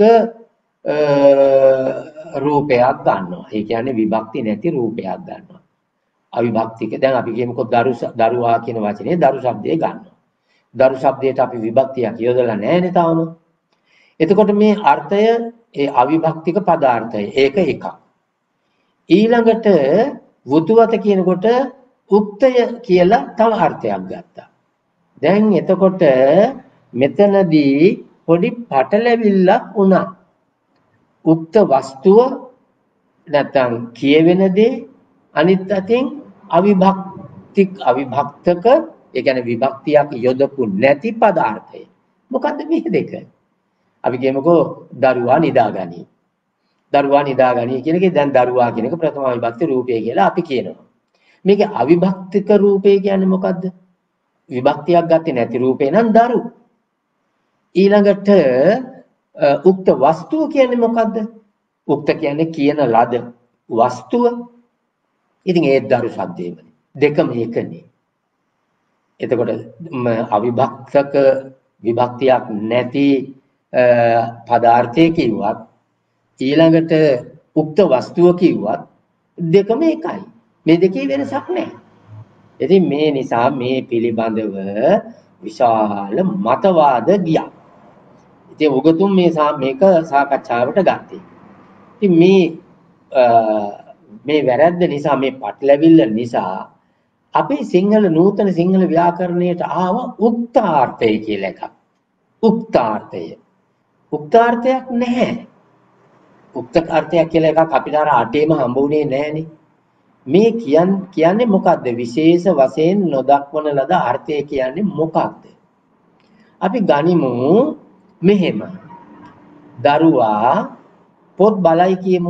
රූපයක් ගන්නවා. ඒ කියන්නේ විභක්ති නැති රූපයක් ගන්නවා. අවිභක්තික දැන් අපි කියමුකෝ දරුවා කියන වචනේ දරු શબ્දය ගන්නවා. දරු શબ્දයට අපි විභක්තියක් යොදලා නැහැ තාම. එතකොට මේ අර්ථය ඒ අවිභක්තික පදාර්ථය ඒක එකක්. ඊළඟට වෘතුවත කියනකොට උක්තය කියලා තව අර්ථයක් ගත්තා. දැන් එතකොට මෙතනදී පොඩි පටලැවිල්ලක් වුණා. උක්ත වස්තුව නැත්නම් කියවෙන දේ අනිත් අතින් අවිභක්තක ඒ කියන්නේ විභක්තියක් යොදපු නැති පදාර්ථය. මොකද්ද මේ දෙක? අපි කියමුකෝ දරුවා නිදාගනි. දරුවා නිදාගනි කියන එකේ දැන් දරුවා කියන එක ප්‍රථම විභක්ති රූපය කියලා අපි කියනවා. මේකේ අවිභක්තික රූපය කියන්නේ මොකද්ද? විභක්තියක් ගත්තේ නැති රූපේ නම් දරු. ඊළඟට උක්ත වස්තුව කියන්නේ මොකද්ද? උක්ත කියන්නේ කියන ලද වස්තුව. ඉතින් ඒ දරු શબ્දේමනේ. දෙකම එකනේ. එතකොට අවිභක්තක විභක්තියක් නැති පදාර්ථය කිව්වත් ඊළඟට උක්ත වස්තුව කිව්වත් දෙකම එකයි. මේ දෙකේ වෙනසක් නැහැ. ඉතින් මේ නිසා මේ පිළිබඳව විශාල මතවාද ගියා. ඉතින් ඔගතුන් මේක සාකච්ඡාවට ගත්තේ. ඉතින් මේ වැරද්ද නිසා මේ පටලැවිල්ල නිසා අපි සිංහල නූතන සිංහල ව්‍යාකරණයට ආව උක්තාර්ථය කියලා එකක්. උක්තාර්ථය. උක්තාර්ථයක් නැහැ. උක්තාර්ථයක් කියලා එකක් අපිට අර අටේම හම්බුනේ නැහනේ. මේ කියන්නේ මොකද්ද? විශේෂ වශයෙන් නොදක්වන ලද අර්ථය කියන්නේ මොකක්ද? අපි ගනිමු මෙහෙම. දරුවා පොත් බලයි කියමු.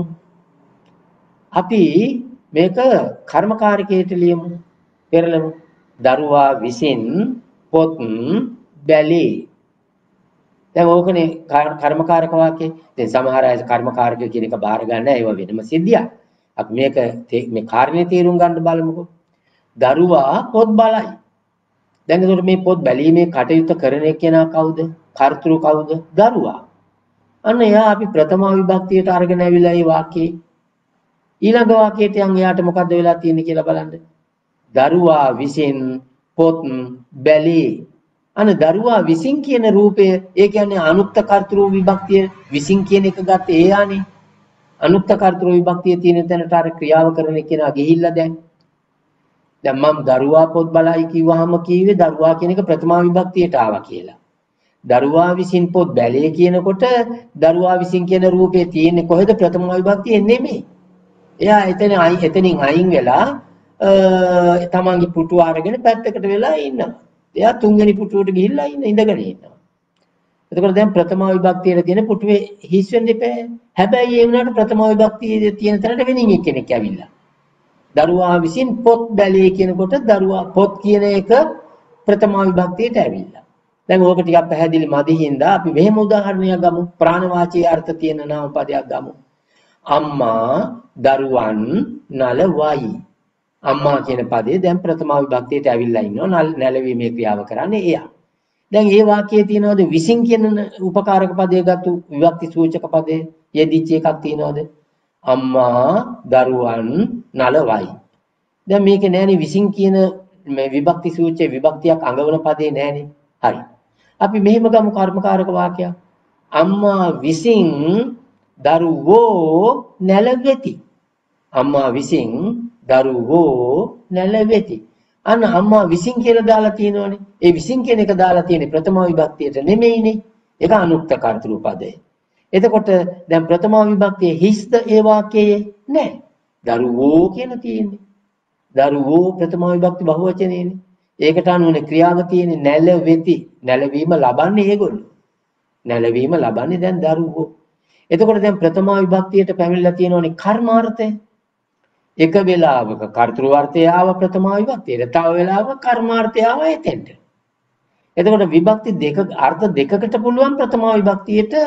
අපි මේක කර්මකාරකයට ලියමු. පෙරලමු. දරුවා විසින් පොත් බැලේ. දැන් ඕකනේ කර්මකාරක වාක්‍යය. දැන් සමහර අය කර්මකාරක කියන එක බාර ගන්න ඒව වෙනම සිද්ධියක්. අපි මේ කාරණේ තේරුම් ගන්න බලමුකෝ. දරුවා පොත් බලයි. දැන් ඒකට මේ පොත් බැලීමේ කටයුත්ත කරන කෙනා කවුද? කර්තෘ කවුද? දරුවා. අන්න එයා අපි ප්‍රථම විභක්තියට අරගෙන ඇවිල්ලා මේ වාක්‍යයේ ඊළඟ වාක්‍යයට යන් එයාට මොකද්ද වෙලා තියෙන්නේ කියලා බලන්න. දරුවා විසින් පොත් බැලී. අන්න දරුවා විසින් කියන රූපය ඒ කියන්නේ අනුක්ත කර්තෘ විභක්තිය විසින් කියන එක ගත්තේ එයානේ. අනුක්ත කර්තෘ විභක්තිය තියෙන තැනට අර ක්‍රියාව කරන කෙනා ගිහිල්ලා දැන් මම දරුවා පොත් බලයි කිව්වහම කීවේ දරුවා කියන එක ප්‍රථම විභක්තියට ආවා කියලා. දරුවා විසින් පොත් බැලේ කියනකොට දරුවා විසින් කියන රූපේ තියෙන්නේ කොහෙද? ප්‍රථම විභක්තියේ නෙමෙයි. එයා එතනින් අයින් වෙලා තමන්ගේ පුටුව අරගෙන පැත්තකට වෙලා ඉන්නවා. එයා තුන්වෙනි පුටුවට ගිහිල්ලා ඉඳගෙන ඉන්නවා. එතකොට දැන් ප්‍රථම විභක්තියේ තියෙන පුටුවේ හිස් වෙන්න එපා. හැබැයි ඒ වුණාට ප්‍රථම විභක්තියේ තියෙන තැනට වෙනින් එක්කෙනෙක් ඇවිල්ලා. දරුවා විසින් පොත් බැලේ කියනකොට දරුවා පොත් කියන එක ප්‍රථම විභක්තියට ඇවිල්ලා. දැන් ඕක ටිකක් පැහැදිලි මදි හින්දා අපි මෙහෙම උදාහරණයක් ගමු. ප්‍රාණවාචී අර්ථ තියෙන නාම පදයක් ගමු. අම්මා දරුවන් නලවයි. අම්මා කියන පදේ දැන් ප්‍රථම විභක්තියට ඇවිල්ලා ඉන්නවා. නැලවීමේ ක්‍රියාව කරන්නේ එයා. දැන් මේ වාක්‍යයේ තියෙනවද විසින් කියන උපකාරක පදයේ ගත්තු විභක්ති සූචක පදේ යෙදිච්ච එකක් තියෙනවද? අම්මා දරුවන් නලවයි. දැන් මේකේ නෑනේ විසින් කියන මේ විභක්ති සූචකයේ විභක්තියක් අඟවන පදේ නෑනේ. හරි. අපි මෙහෙම ගමු කර්මකාරක වාක්‍යයක්. අම්මා විසින් දරුවෝ නැලවෙති. අම්මා විසින් දරුවෝ නැලවෙති. අන්න අම්මා විසින් කියලා දාලා තියෙනවනේ. ඒ විසින් කියන එක දාලා තියෙන්නේ ප්‍රථම විභක්තියට නෙමෙයිනේ. ඒක අනුක්ත කර්තෘ පදේ. එතකොට දැන් ප්‍රථම විභක්තියේ හිස්ද ඒ වාක්‍යයේ නැහැ. දරුවෝ කියන තියෙන්නේ. දරුවෝ ප්‍රථම විභක්ති බහුවචනයේනේ. ඒකට අනුවනේ ක්‍රියාව තියෙන්නේ නැලවෙති. නැලවීම ලබන්නේ ඒගොල්ලෝ. නැලවීම ලබන්නේ දැන් දරුවෝ. එතකොට දැන් ප්‍රථම විභක්තියට පැමිණලා තියෙනෝනේ කර්මාර්ථය. එක වෙලාවක කර්තෘාර්ථය ආව ප්‍රථම විභක්තියට. තව වෙලාවක කර්මාර්ථය ආව එතෙන්ට. එතකොට විභක්ති දෙක අර්ථ දෙකකට පුළුවන් ප්‍රථම විභක්තියට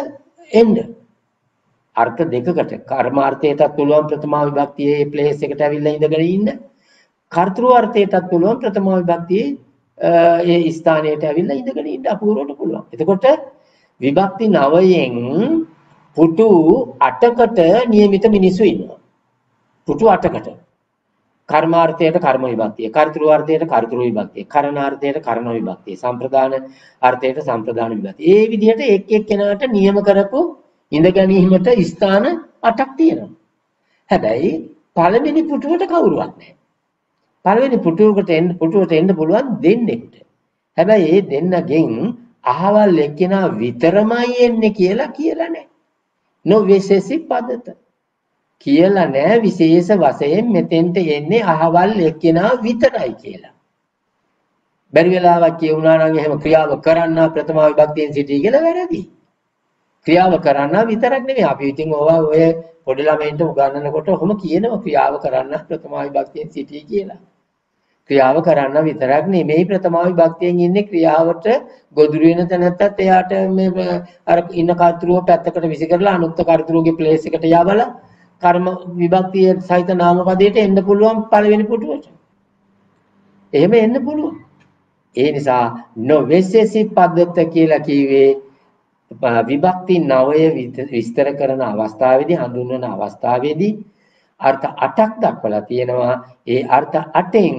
එන්න. අර්ථ දෙකකට කර්මාර්ථයටත් පුළුවන් ප්‍රථමා විභක්තියේ ප්ලේස් එකට ඇවිල්ලා ඉඳගෙන ඉන්න. කර්තෘ අර්ථයටත් පුළුවන් ප්‍රථමා විභක්තියේ ඒ ස්ථානයට ඇවිල්ලා ඉඳගෙන ඉන්න අපූර්වට පුළුවන්. එතකොට විභක්ති 9න් පුටු 8කට નિયમિત මිනිස්සු ඉන්නවා. පුටු 8කට. කර්මාර්ථයට කර්ම විභක්තිය, කර්තෘ අර්ථයට කර්තෘ විභක්තිය, කරණාර්ථයට කරණ විභක්තිය, සම්ප්‍රදාන අර්ථයට සම්ප්‍රදාන විභක්තිය. ඒ විදිහට එක් එක්කෙනාට නියම කරපු ඉඳ ගැනීමට ස්ථාන 8ක් තියෙනවා. හැබැයි පළවෙනි පුටුවට කවුරුවත් නැහැ. පළවෙනි පුටුවට එන්න පුළුවන් දෙන්නෙක්ට. හැබැයි ඒ දෙන්නගෙන් අහවල් එක්කෙනා විතරමයි එන්නේ කියලා නැහැ. නොවිශේෂී පදත. කියලා නැහැ විශේෂ වශයෙන් මෙතෙන්ට එන්නේ අහවල් එක්කෙනා විතරයි කියලා. බැරි වෙලාවක් කියුණා නම් එහෙම ක්‍රියාව කරන්න ප්‍රථම විභක්තියෙන් සිටී කියලා වැරදි. ක්‍රියාව කරන්න විතරක් නෙමෙයි අපි ඉතින් ඔය පොඩි ළමයින්ට උගන්වනකොට ඔහොම කියනවා ක්‍රියාව කරන්න ප්‍රථම විභක්තියෙන් සිටී කියලා. ක්‍රියාව කරන්න විතරක් නෙමෙයි ප්‍රථම විභක්තියෙන් ඉන්නේ ක්‍රියාවට ගොදුරු වෙන තැනත්තත් එයාට මේ අර ඉන්න කර්තෘව පැත්තකට විසි කරලා අනුත්ත කර්තෘවගේ ප්ලේස් එකට යවලා කර්ම විභක්තිය සහිත නාම පදයට එන්න පුළුවන් පළවෙනි පුටුවට. එහෙම එන්න පුළුවන්. ඒ නිසා නොවිශේෂී පදත කියලා කිව්වේ විභක්ති 9 විස්තර කරන අවස්ථාවේදී හඳුන්වන අවස්ථාවේදී අර්ථ 8ක් දක්වලා තියෙනවා. ඒ අර්ථ 8න්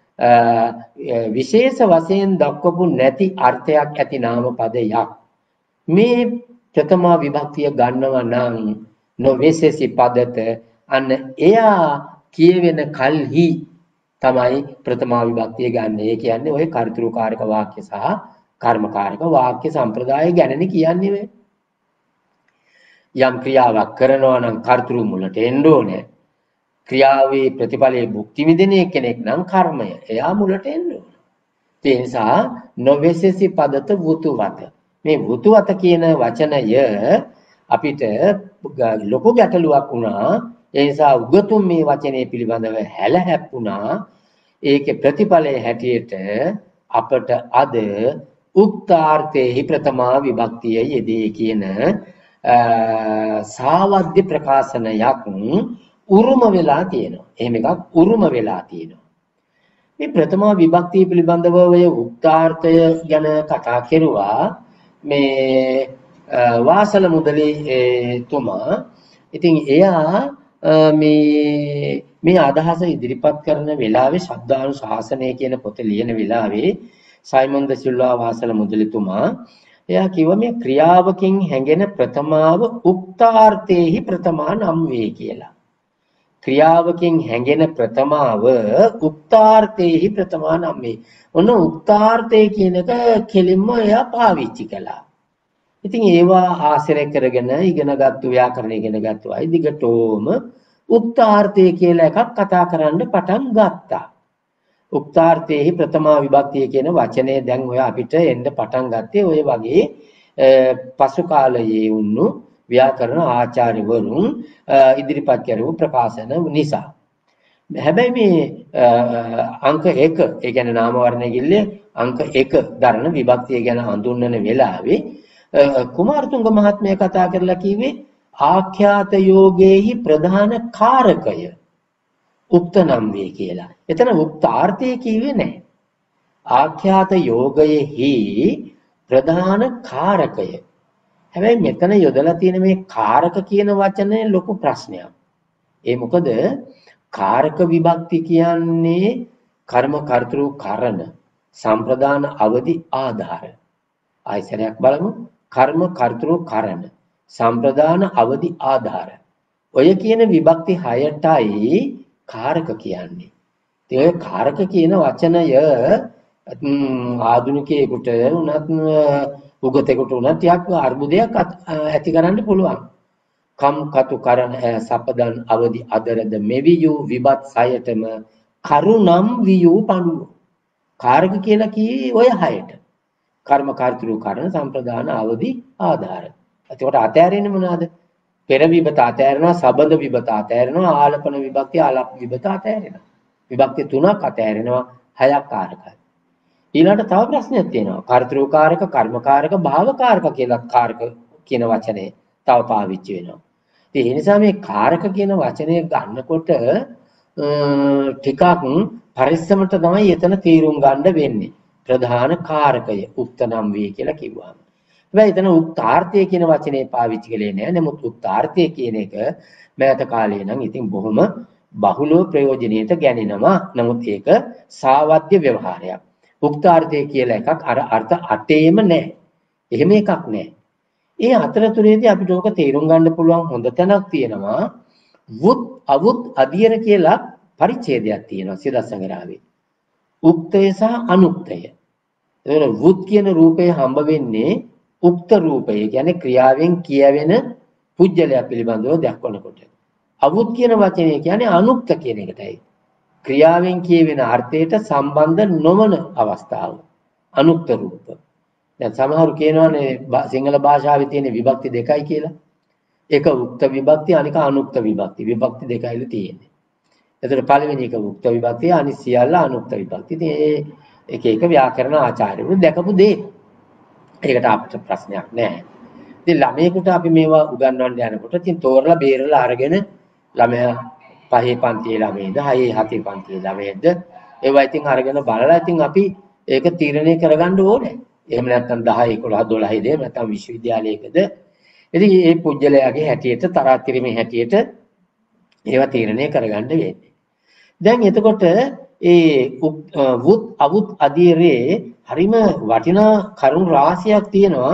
විශේෂ වශයෙන් දක්වපු නැති අර්ථයක් ඇති නාම පදයක්. මේ ප්‍රථම විභක්තිය ගන්නවා නම් නොවිශේෂී පදත අන්න එයා කියවෙන කල්හි තමයි ප්‍රථම විභක්තිය ගන්න. ඒ කියන්නේ ඔය කර්තෘකාරක වාක්‍ය සහ කර්මකාරක වාක්‍ය සම්ප්‍රදාය ගැනනේ කියන්නේ මේ. යම් ක්‍රියාවක් කරනවා නම් කර්තෘ මුලට එන්න ඕනේ. ක්‍රියාවේ ප්‍රතිඵලයේ භුක්ති විඳින කෙනෙක් නම් කර්මය. එයා මුලට එන්න ඕනේ. ඒ නිසා නොවිශේෂී පදත වුතුවත. මේ වුතුවත කියන වචනය අපිට ලොකු ගැටලුවක් වුණා. ඒ නිසා උගතුන් මේ වචනේ පිළිබඳව හැලහැප්පුණා. ඒකේ ප්‍රතිඵලයේ හැටියට අපට අද උක්තාර්ථේහි ප්‍රථමා විභක්තිය යෙදී කියන සාවද්‍ය ප්‍රකාශනයක් උරුම වෙලා තියෙනවා. එහෙම එකක් උරුම වෙලා තියෙනවා. මේ ප්‍රථම විභක්තිය පිළිබඳව ඔය උක්තාර්ථය ගැන කතා කෙරුවා මේ වාසල මුදලි තුමා. ඉතින් එයා මේ අදහස ඉදිරිපත් කරන වෙලාවේ ශබ්දානුශාසනය කියන පොත ලියන වෙලාවේ සයිමන් ද සිල්වා වාසල මුදලිතුමා එයා කිව්වා මේ ක්‍රියාවකින් හැඟෙන ප්‍රථමාව උක්තාර්ථේහි ප්‍රථමා නම් වේ කියලා. ක්‍රියාවකින් හැඟෙන ප්‍රථමාව උක්තාර්ථේහි ප්‍රථමා නම් වේ. ඔන්න උක්තාර්ථය කියන එක කෙලින්ම එයා පාවිච්චි කළා. ඉතින් ඒවා ආශ්‍රය කරගෙන ඉගෙනගත්තු ව්‍යාකරණ ඉගෙනගත්තු අය දිගටම උක්තාර්ථය කියලා එකක් කතා කරන්න පටන් ගත්තා. උක්තාර්ථේහි ප්‍රථමා විභක්තිය කියන වචනේ දැන් ඔය අපිට එන්න පටන් ගත්තේ ඔය වගේ පසු කාලයේ වුණු ව්‍යාකරණ ආචාර්යවරුන් ඉදිරිපත් කරපු ප්‍රකාශන නිසා. හැබැයි මේ අංක 1 ඒ කියන්නේ නාම වර්ණ කිල්ලේ අංක 1 දරන විභක්තිය ගැන හඳුන්වන වෙලාවේ කුමාරතුංග මහත්මයා කතා කරලා කිව්වේ ආඛ්‍යාත යෝගයේහි ප්‍රධාන කාරකය උක්ත නම් වේ කියලා. එතන උක්තාර්ථය කිව්වේ නැහැ. ආඛ්‍යාත යෝගයේහි ප්‍රධාන කාරකය. හැබැයි මෙතන යොදලා තියෙන මේ කාරක කියන වචනේ ලොකු ප්‍රශ්නයක්. ඒ මොකද කාරක විභක්ති කියන්නේ කර්ම කර්තෘ කරණ සම්ප්‍රදාන අවදි ආධාර. ආයසරයක් බලමු. කර්ම කර්තෘ කරණ සම්ප්‍රදාන අවදි ආධාර. ඔය කියන විභක්ති 6ටයි කාරක කියන්නේ. ඒ කාරක කියන වචනය ආධුනිකයෙකුට උනත් උගතෙකුට උනත් ටිකක් අර්බුදයක් ඇති කරන්න පුළුවන්. කම් කතු කරන සපදන් අවදි අදරද මෙවියු විභත් 6ටම කරුණම් වියු පඬුව. කාරක කියලා කියේ ඔය 6ට. කර්ම කර්තෘ කරන සම්ප්‍රදාන අවදි ආධාර. එතකොට අතෑරෙන්නේ මොනවාද? පෙර විභත අතෑරෙනවා, සබඳ විභත අතෑරෙනවා, ආලපන විභක්ති ආලප විභත අතෑරෙනවා. විභක්ති 3ක් අතෑරෙනවා, 6ක් කාරකයි. ඊළඟට තව ප්‍රශ්නයක් තියෙනවා. කර්තෘකාරක, කර්මකාරක, භාවකාරක කියලා කාරක කියන වචනේ තව පාවිච්චි වෙනවා. ඉතින් ඒ නිසා මේ කාරක කියන වචනය ගන්නකොට ටිකක් පරිස්සමට තමයි එතන තීරුම් ගන්න වෙන්නේ. ප්‍රධාන කාරකය උක්තනම් වේ කියලා කිව්වම. හැබැයි එතන උක්තාර්ථය කියන වචනේ පාවිච්චි කළේ නෑ. නමුත් උක්තාර්ථය කියන එක මෑත කාලේ නම් ඉතින් බොහොම බහුලව ප්‍රයෝජනෙට ගැනෙනවා. නමුත් ඒක සාවද්‍ය ව්‍යවහාරයක්. උක්තාර්ථය කියලා එකක් අර අර්ථ 8ෙම නෑ. එහෙම එකක් නෑ. ඒ අතරතුරේදී අපිට ඕක තේරුම් ගන්න පුළුවන් හොඳ තැනක් තියෙනවා. වුත් අවුත් අධියර කියලා පරිච්ඡේදයක් තියෙනවා සියදස්සංගරාවේ. උක්තය සහ අනුක්තය. එතකොට වුත් කියන රූපය හම්බ වෙන්නේ උක්ත රූපය. කියන්නේ ක්‍රියාවෙන් කියවෙන පුජ්‍යලයක් පිළිබඳව දක්වනකොට. අවුත් කියන වචනේ කියන්නේ අනුක්ත කියන එකටයි. ක්‍රියාවෙන් කියවෙන අර්ථයට සම්බන්ධ නොවන අවස්ථාව. අනුක්ත රූප. දැන් සමහරු කියනවානේ සිංහල භාෂාවේ තියෙන විභක්ති දෙකයි කියලා. එක උක්ත විභක්ති අනික අනුක්ත විභක්ති. විභක්ති දෙකයිලු තියෙන්නේ. එතකොට පළවෙනි එක උක්ත විභක්තිය අනිත් සියල්ල අනුක්ත විභක්ති. ඉතින් ඒ එක එක ව්‍යාකරණ ආචාර්යවරු දැකපු දේ. ඒකට අපිට ප්‍රශ්නයක් නැහැ. ඉතින් ළමයෙකුට අපි මේවා උගන්වන්න යනකොට ඉතින් තෝරලා බේරලා අරගෙන ළමයා 5 පන්තියේ ළමයිද 6 7 පන්තියේ ළමයිද ඒවා ඉතින් අරගෙන බලලා ඉතින් අපි ඒක තීරණය කරගන්න ඕනේ. එහෙම නැත්නම් 10 11 12 දෙ නැත්නම් විශ්වවිද්‍යාලයකද ඉතින් මේ පුජ්‍යලයාගේ හැටියට තරාතිරීමේ හැටියට ඒවා තීරණය කරගන්න වෙන්නේ. දැන් එතකොට ඒ වුත් අවුත් අධීරේ හරිම වටිනා කරුණු රාශියක් තියෙනවා.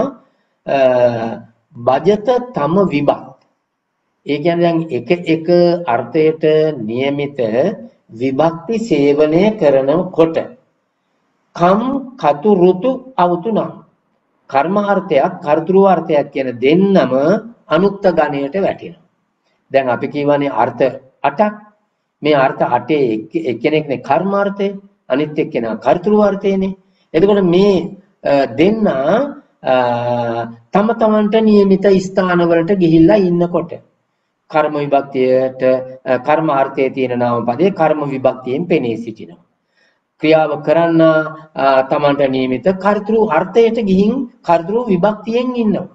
බජත තම විභක්ත. ඒ කියන්නේ දැන් එක අර්ථයට નિયમિત විභක්ති සේවනය කරනකොට කම් කතු ඍතු අවතුනම් කර්මාර්ථයක් කර්තෘාර්ථයක් කියන දෙන්නම අනුක්ත ගණයට වැටෙනවා. දැන් අපි කියවනේ අර්ථ 8ක්. මේ අර්ථ 8 එක්කෙනෙක්නේ කර්මාර්ථය අනිත් එක්කෙනා කර්තෘාර්ථයනේ. එතකොට මේ දෙන්න තම තමන්ට નિયમિત ස්ථානවලට ගිහිල්ලා ඉන්නකොට කර්ම විභක්තියට කර්මාර්ථයේ තියෙන නාම පදේ කර්ම විභක්තියෙන් පෙනී සිටිනවා. ක්‍රියාව කරන්න තමන්ට નિયમિત කර්තෘ අර්ථයට ගිහින් කර්තෘ විභක්තියෙන් ඉන්නවා.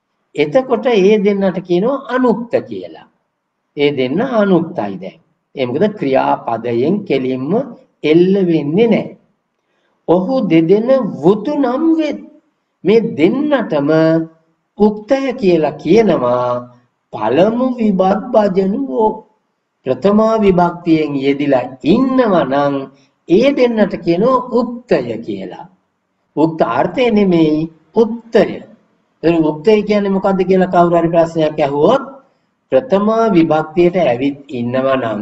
එතකොට ඒ දෙන්නට කියනවා අනුක්ත කියලා. ඒ දෙන්න අනුක්තයි දැන්. ඒ මොකද ක්‍රියාපදයෙන් කෙලින්ම එල්ල වෙන්නේ නැහැ. ඔහු දෙදෙන වුතු නම් වෙත්. මේ දෙන්නටම උක්තය කියලා කියනවා. පළමු විභක් භජනුවෝ ප්‍රථමා විභක්තියෙන් යෙදිලා ඉන්නවා නම් ඒ දෙන්නට කියනවා උක්තය කියලා. උක්ත අර්ථය නෙමෙයි උක්තය. ඒ උක්තය කියන්නේ මොකද්ද කියලා කවුරු හරි ප්‍රශ්නයක් අහුවොත් ප්‍රථමා විභක්තියට ඇවිත් ඉන්නවා නම්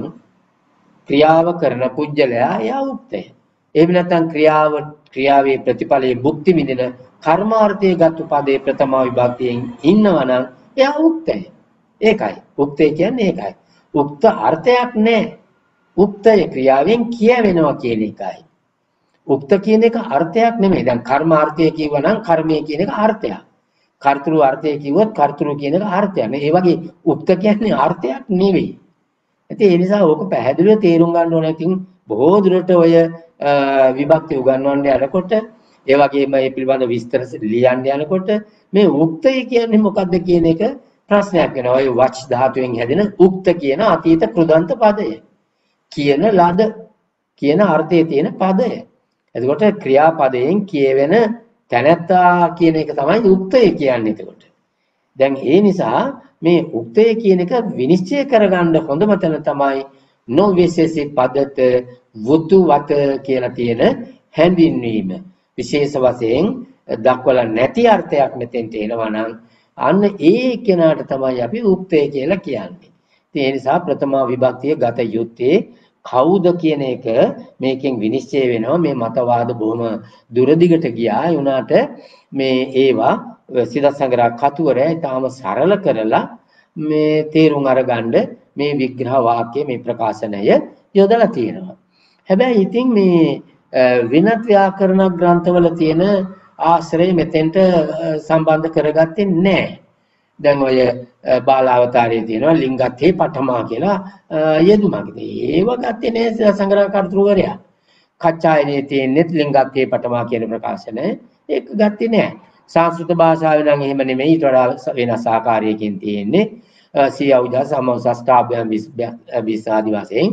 ක්‍රියාව කරන පුජ්‍යලයා එයා උක්තය. එහෙම නැත්නම් ක්‍රියාවේ ප්‍රතිඵලයේ භුක්ති විඳින කර්මාර්ථයේ ගත් පදේ ප්‍රථමා විභක්තියෙන් ඉන්නවා නම් එයා උක්තය. ඒකයි. උක්තය කියන්නේ ඒකයි. උක්ත අර්ථයක් නැහැ. උක්තය ක්‍රියාවෙන් කියවෙනවා කියන එකයි. උක්ත කියන එක අර්ථයක් නෙමෙයි. දැන් කර්මාර්ථය කියවනම් කර්මය කියන එක අර්ථයක්. කර්තෘ අර්ථය කිව්වොත් කර්තෘ කියන එක අර්ථයක්. ඒ වගේ උක්ත කියන්නේ අර්ථයක් නෙවෙයි. ඉතින් ඒ නිසා ඕක පැහැදිලිව තේරුම් ගන්න ඕනේ. ඉතින් බොහෝ දුරට ඔය විභක්ති උගන්වන්න යනකොට ඒ වගේම මේ පිළිබඳ විස්තර ලියන්න යනකොට මේ උක්තය කියන්නේ මොකක්ද කියන එක ප්‍රශ්නයක් වෙනවා. ඔය වච් ධාතුවෙන් හැදෙන උක්ත කියන අතීත කෘදන්ත පදය. කියන ලද කියන අර්ථයේ තියෙන පදය. එතකොට ක්‍රියාපදයෙන් කියවෙන තැනැත්තා කියන එක තමයි උක්තය කියන්නේ එතකොට. දැන් ඒ නිසා මේ උක්තය කියන එක විනිශ්චය කරගන්න හොඳම තැන තමයි නොවිශේෂ පදත වුතුවත කියලා තියෙන හැඳින්වීම. විශේෂ වශයෙන් දක්වලා නැති අර්ථයක් මෙතෙන්ට එනවා නම් අන්න ඒ කෙනාට තමයි අපි උක්තය කියලා කියන්නේ. ඉතින් ඒ නිසා ප්‍රථමා විභක්තිය ගත යුත්තේ කවුද කියන එක මේකෙන් විනිශ්චය වෙනවා. මේ මතවාද බොහොම දුරදිගට ගියා. ඒ උනාට මේ ඒවා සිදස්සංගරා කතුවරයා ඊටාම සරල කරලා මේ තේරුම් අරගන්න මේ විග්‍රහ වාක්‍ය මේ ප්‍රකාශනය යොදලා තියෙනවා. හැබැයි ඉතින් මේ විනත් ව්‍යාකරණ ග්‍රන්ථවල තියෙන ආශ්‍රය මෙතෙන්ට සම්බන්ධ කරගත්තේ නැහැ. දැන් ඔය බාලාවතාරයේ තියෙනවා ලිංගත්තේ පඨමා කියලා යෙදුමක්. ඒව ගත්තේ නෑ සංග්‍රහ කර්තෘවරයා. කච්චායනේ තියෙන්නේ ලිංගත්තේ පඨමා කියන ප්‍රකාශනය ඒක ගත්තේ නෑ. සංස්කෘත භාෂාවේ නම් එහෙම නෙමෙයි ඊට වඩා වෙනස් ආකාරයකින් තියෙන්නේ. සියවුජා සමෝසස්ථාභ්‍යම් විසාදි වශයෙන්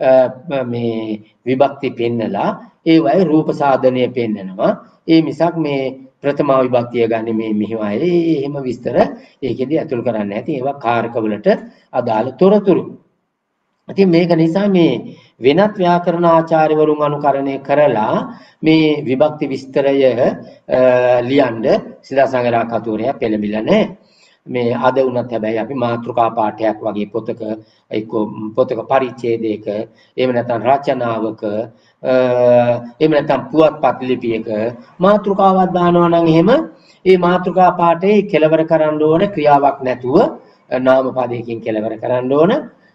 මේ විභක්ති පෙන්නලා ඒ වගේ රූප සාධනය පෙන්නනවා. ඒ මිසක් මේ ප්‍රථම විභක්තිය ගන්න මේ මෙහිමයි එහෙම විස්තර ඒකෙදි ඇතුල් කරන්නේ නැති ඒවා කාරකවලට අදාළ තොරතුරු. ඉතින් මේක නිසා මේ වෙනත් ව්‍යාකරණ ආචාර්යවරුන් අනුකරණය කරලා මේ විභක්ති විස්තරය ලියන්න සිතා සංගරා කතුරයා පෙළඹිලා නැහැ. මේ අද වුණත් හැබැයි අපි මාතෘකා පාඨයක් වගේ පොතක පරිච්ඡේදයක එහෙම නැත්නම් රචනාවක එහෙම නැත්නම් පුවත්පත් ලිපියක මාතෘකාවක් දානවා නම් එහෙම ඒ මාතෘකා පාඨයේ කෙලවර කරන්න ඕන ක්‍රියාවක් නැතුව නාම පදයකින් කෙලවර කරන්න ඕන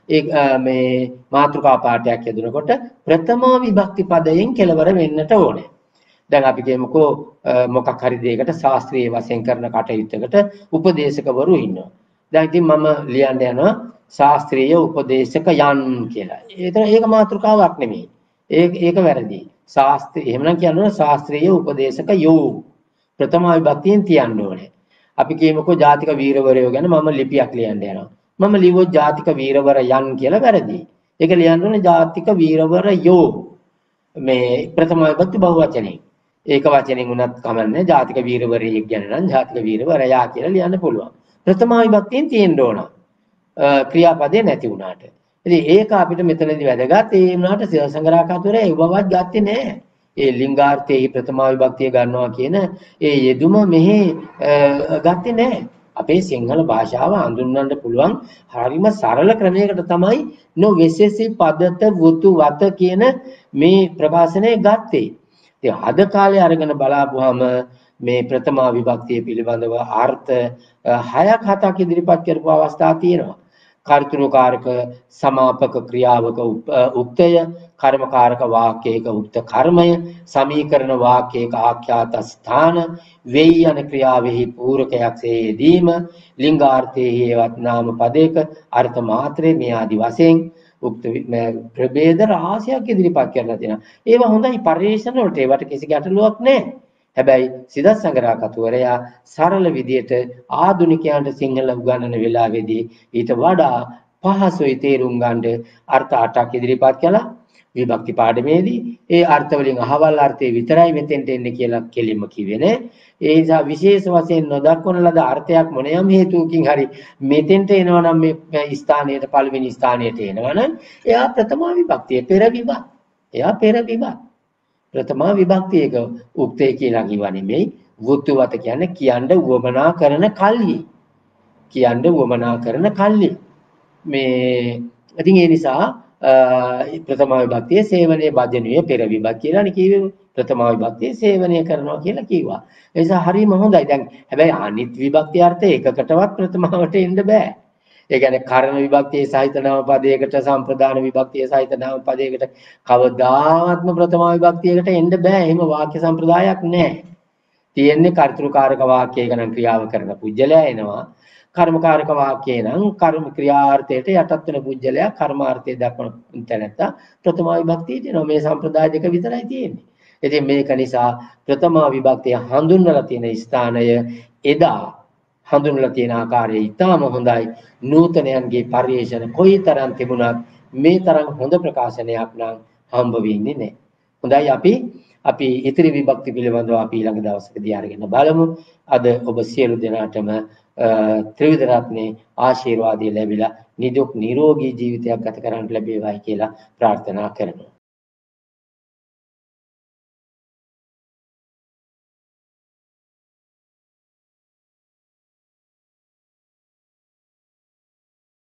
මේ මාතෘකා පාඨයක් යදුනකොට ප්‍රථම විභක්ති පදයෙන් කෙලවර වෙන්නට ඕනේ. දැන් අපි කියමුකෝ මොකක් හරි දෙයකට ශාස්ත්‍රීය වශයෙන් කරන කටයුත්තකට උපදේශකවරු ඉන්නවා. දැන් ඉතින් මම ලියන්න යනවා ශාස්ත්‍රීය උපදේශකයන් කියලා. ඒක මාතෘකාවක් නෙමෙයි. ඒක වැරදි. එහෙමනම් කියනවා ශාස්ත්‍රීය උපදේශකයෝ ප්‍රථම විභක්තියෙන් තියන්න ඕනේ. අපි කියමුකෝ ජාතික වීරවරයෝ ගැන මම ලිපියක් ලියන්න යනවා. මම ලිව්වොත් ජාතික වීරවරයන් කියලා වැරදි. ඒක ලියන්න ඕනේ ජාතික වීරවරයෝ. මේ ප්‍රථම විභක්ති බහුවචනේ. ඒක වචනෙන් උනත් කමන්නේ ජාතික වීරවරයෙක් ගැන නම් ජාතික වීරවරයා කියලා ලියන්න පුළුවන්. ප්‍රථම විභක්තියෙන් තියෙන්න ඕන. ක්‍රියාපදේ නැති වුණාට. ඉතින් ඒක අපිට මෙතනදී වැදගත්. ඒ වුණාට සිල් සංග්‍රහකතුරේ ඒ බවත් ගත්තේ නැහැ. ඒ ලිංගාර්ථයේ ප්‍රථම විභක්තිය ගන්නවා කියන ඒ යෙදුම මෙහි ගත්තේ නැහැ. අපේ සිංහල භාෂාව හඳුන්වන්න පුළුවන් හරිම සරල ක්‍රමයකට තමයි නොවෙසෙසි පදත වුතු වත කියන මේ ප්‍රකාශනය ගත්තේ. ඉතින් අද කාලේ අරගෙන බලාපුවාම මේ ප්‍රථම විභක්තිය පිළිබඳව අර්ථ 6ක් 7ක් ඉදිරිපත් කරපු අවස්ථා තියෙනවා. කර්තෘකාරක සමාපක ක්‍රියාවක උක්තය, කර්මකාරක වාක්‍යයක උක්ත කර්මය, සමීකරණ වාක්‍යයක ආඛ්‍යාත ස්ථාන, වෙයි යන ක්‍රියාවෙහි පූරකයක් යෙදීම, ලිංගාර්ථයේ හේවත් නාම පදයක අර්ථ මාත්‍රේ මේ ආදි වශයෙන් උක්ත ප්‍රභේද රාශියක් ඉදිරිපත් කරලා තියෙනවා. ඒවා හොඳයි පරිශන වලට ඒවට කිසි ගැටලුවක් නැහැ. හැබැයි සිදත් සංගරා කතුවරයා සරල විදියට ආදුනිකයන්ට සිංහල උගන්වන වෙලාවේදී ඊට වඩා පහසුයි තේරුම් ගන්න අර්ථ 8ක් ඉදිරිපත් කළා. විභක්ති පාඩමේදී ඒ අර්ථ වලින් අහවල් අර්ථය විතරයි මෙතෙන්ට එන්නේ කියලා කෙලින්ම කිව්වේ නෑ. ඒ නිසා විශේෂ වශයෙන් නොදක්වන ලද අර්ථයක් මොනියම් හේතුවකින් හරි මෙතෙන්ට එනවා නම් මේ ස්ථානයට පළවෙනි ස්ථානයට එනවනම් එයා ප්‍රථම විභක්තිය පෙර විභක්තිය. එයා පෙර විභක්තිය. ප්‍රථම විභක්තියක උක්තේ කියලා කිව්වා නෙමෙයි. වුතුවත කියන්නේ කියන්න උවමනා කරන කල්හි. කියන්න උවමනා කරන කල්හි. මේ ඉතින් ඒ නිසා ප්‍රථම විභක්තියේ සේවනයේ භජනීය පෙර විභක්තිය කියලා කිව්වේ. ප්‍රථම විභක්තියේ සේවනය කරනවා කියලා කිව්වා. ඒ නිසා හරිම හොඳයි. දැන් හැබැයි අනිත් විභක්ති අර්ථ එකකටවත් ප්‍රථමවට එන්න බෑ. ඒ කියන්නේ කර්ම විභක්තියේ සහිත නාම පදයකට සම්ප්‍රදාන විභක්තියේ සහිත නාම පදයකට කවදාවත්ම ප්‍රථම විභක්තියකට එන්න බෑ. එහෙම වාක්‍ය සම්ප්‍රදායක් නැහැ. තියෙන්නේ කර්තෘකාරක වාක්‍යයක නම් ක්‍රියාව කරන පුජ්‍යලයා එනවා. කර්මකාරක වාක්‍යය නම් කර්ම ක්‍රියාර්ථයට යටත් වෙන පුජ්‍යලයා කර්මාර්ථය දක්වන තැනත්තා ප්‍රථම විභක්තියට එනවා. මේ සම්ප්‍රදාය දෙක විතරයි තියෙන්නේ. ඉතින් මේක නිසා ප්‍රථම විභක්තිය හඳුන්වලා තියෙන ස්ථානය එදා හඳුන්වලා තියෙන ආකාරය ඉතාම හොඳයි. නූතනයන්ගේ පරිශ්‍රණ කොයිතරම් තිබුණත් මේ තරම් හොඳ ප්‍රකාශනයක් නම් හම්බ වෙන්නේ නැහැ. හොඳයි අපි ඉතිරි විභක්ති පිළිබඳව අපි ඊළඟ දවසකදී අරගෙන බලමු. අද ඔබ සියලු දෙනාටම ත්‍රිවිධ රත්නේ ආශිර්වාදය ලැබිලා නිදුක් නිරෝගී ජීවිතයක් ගත කරන්න ලැබේවායි කියලා ප්‍රාර්ථනා කරනවා.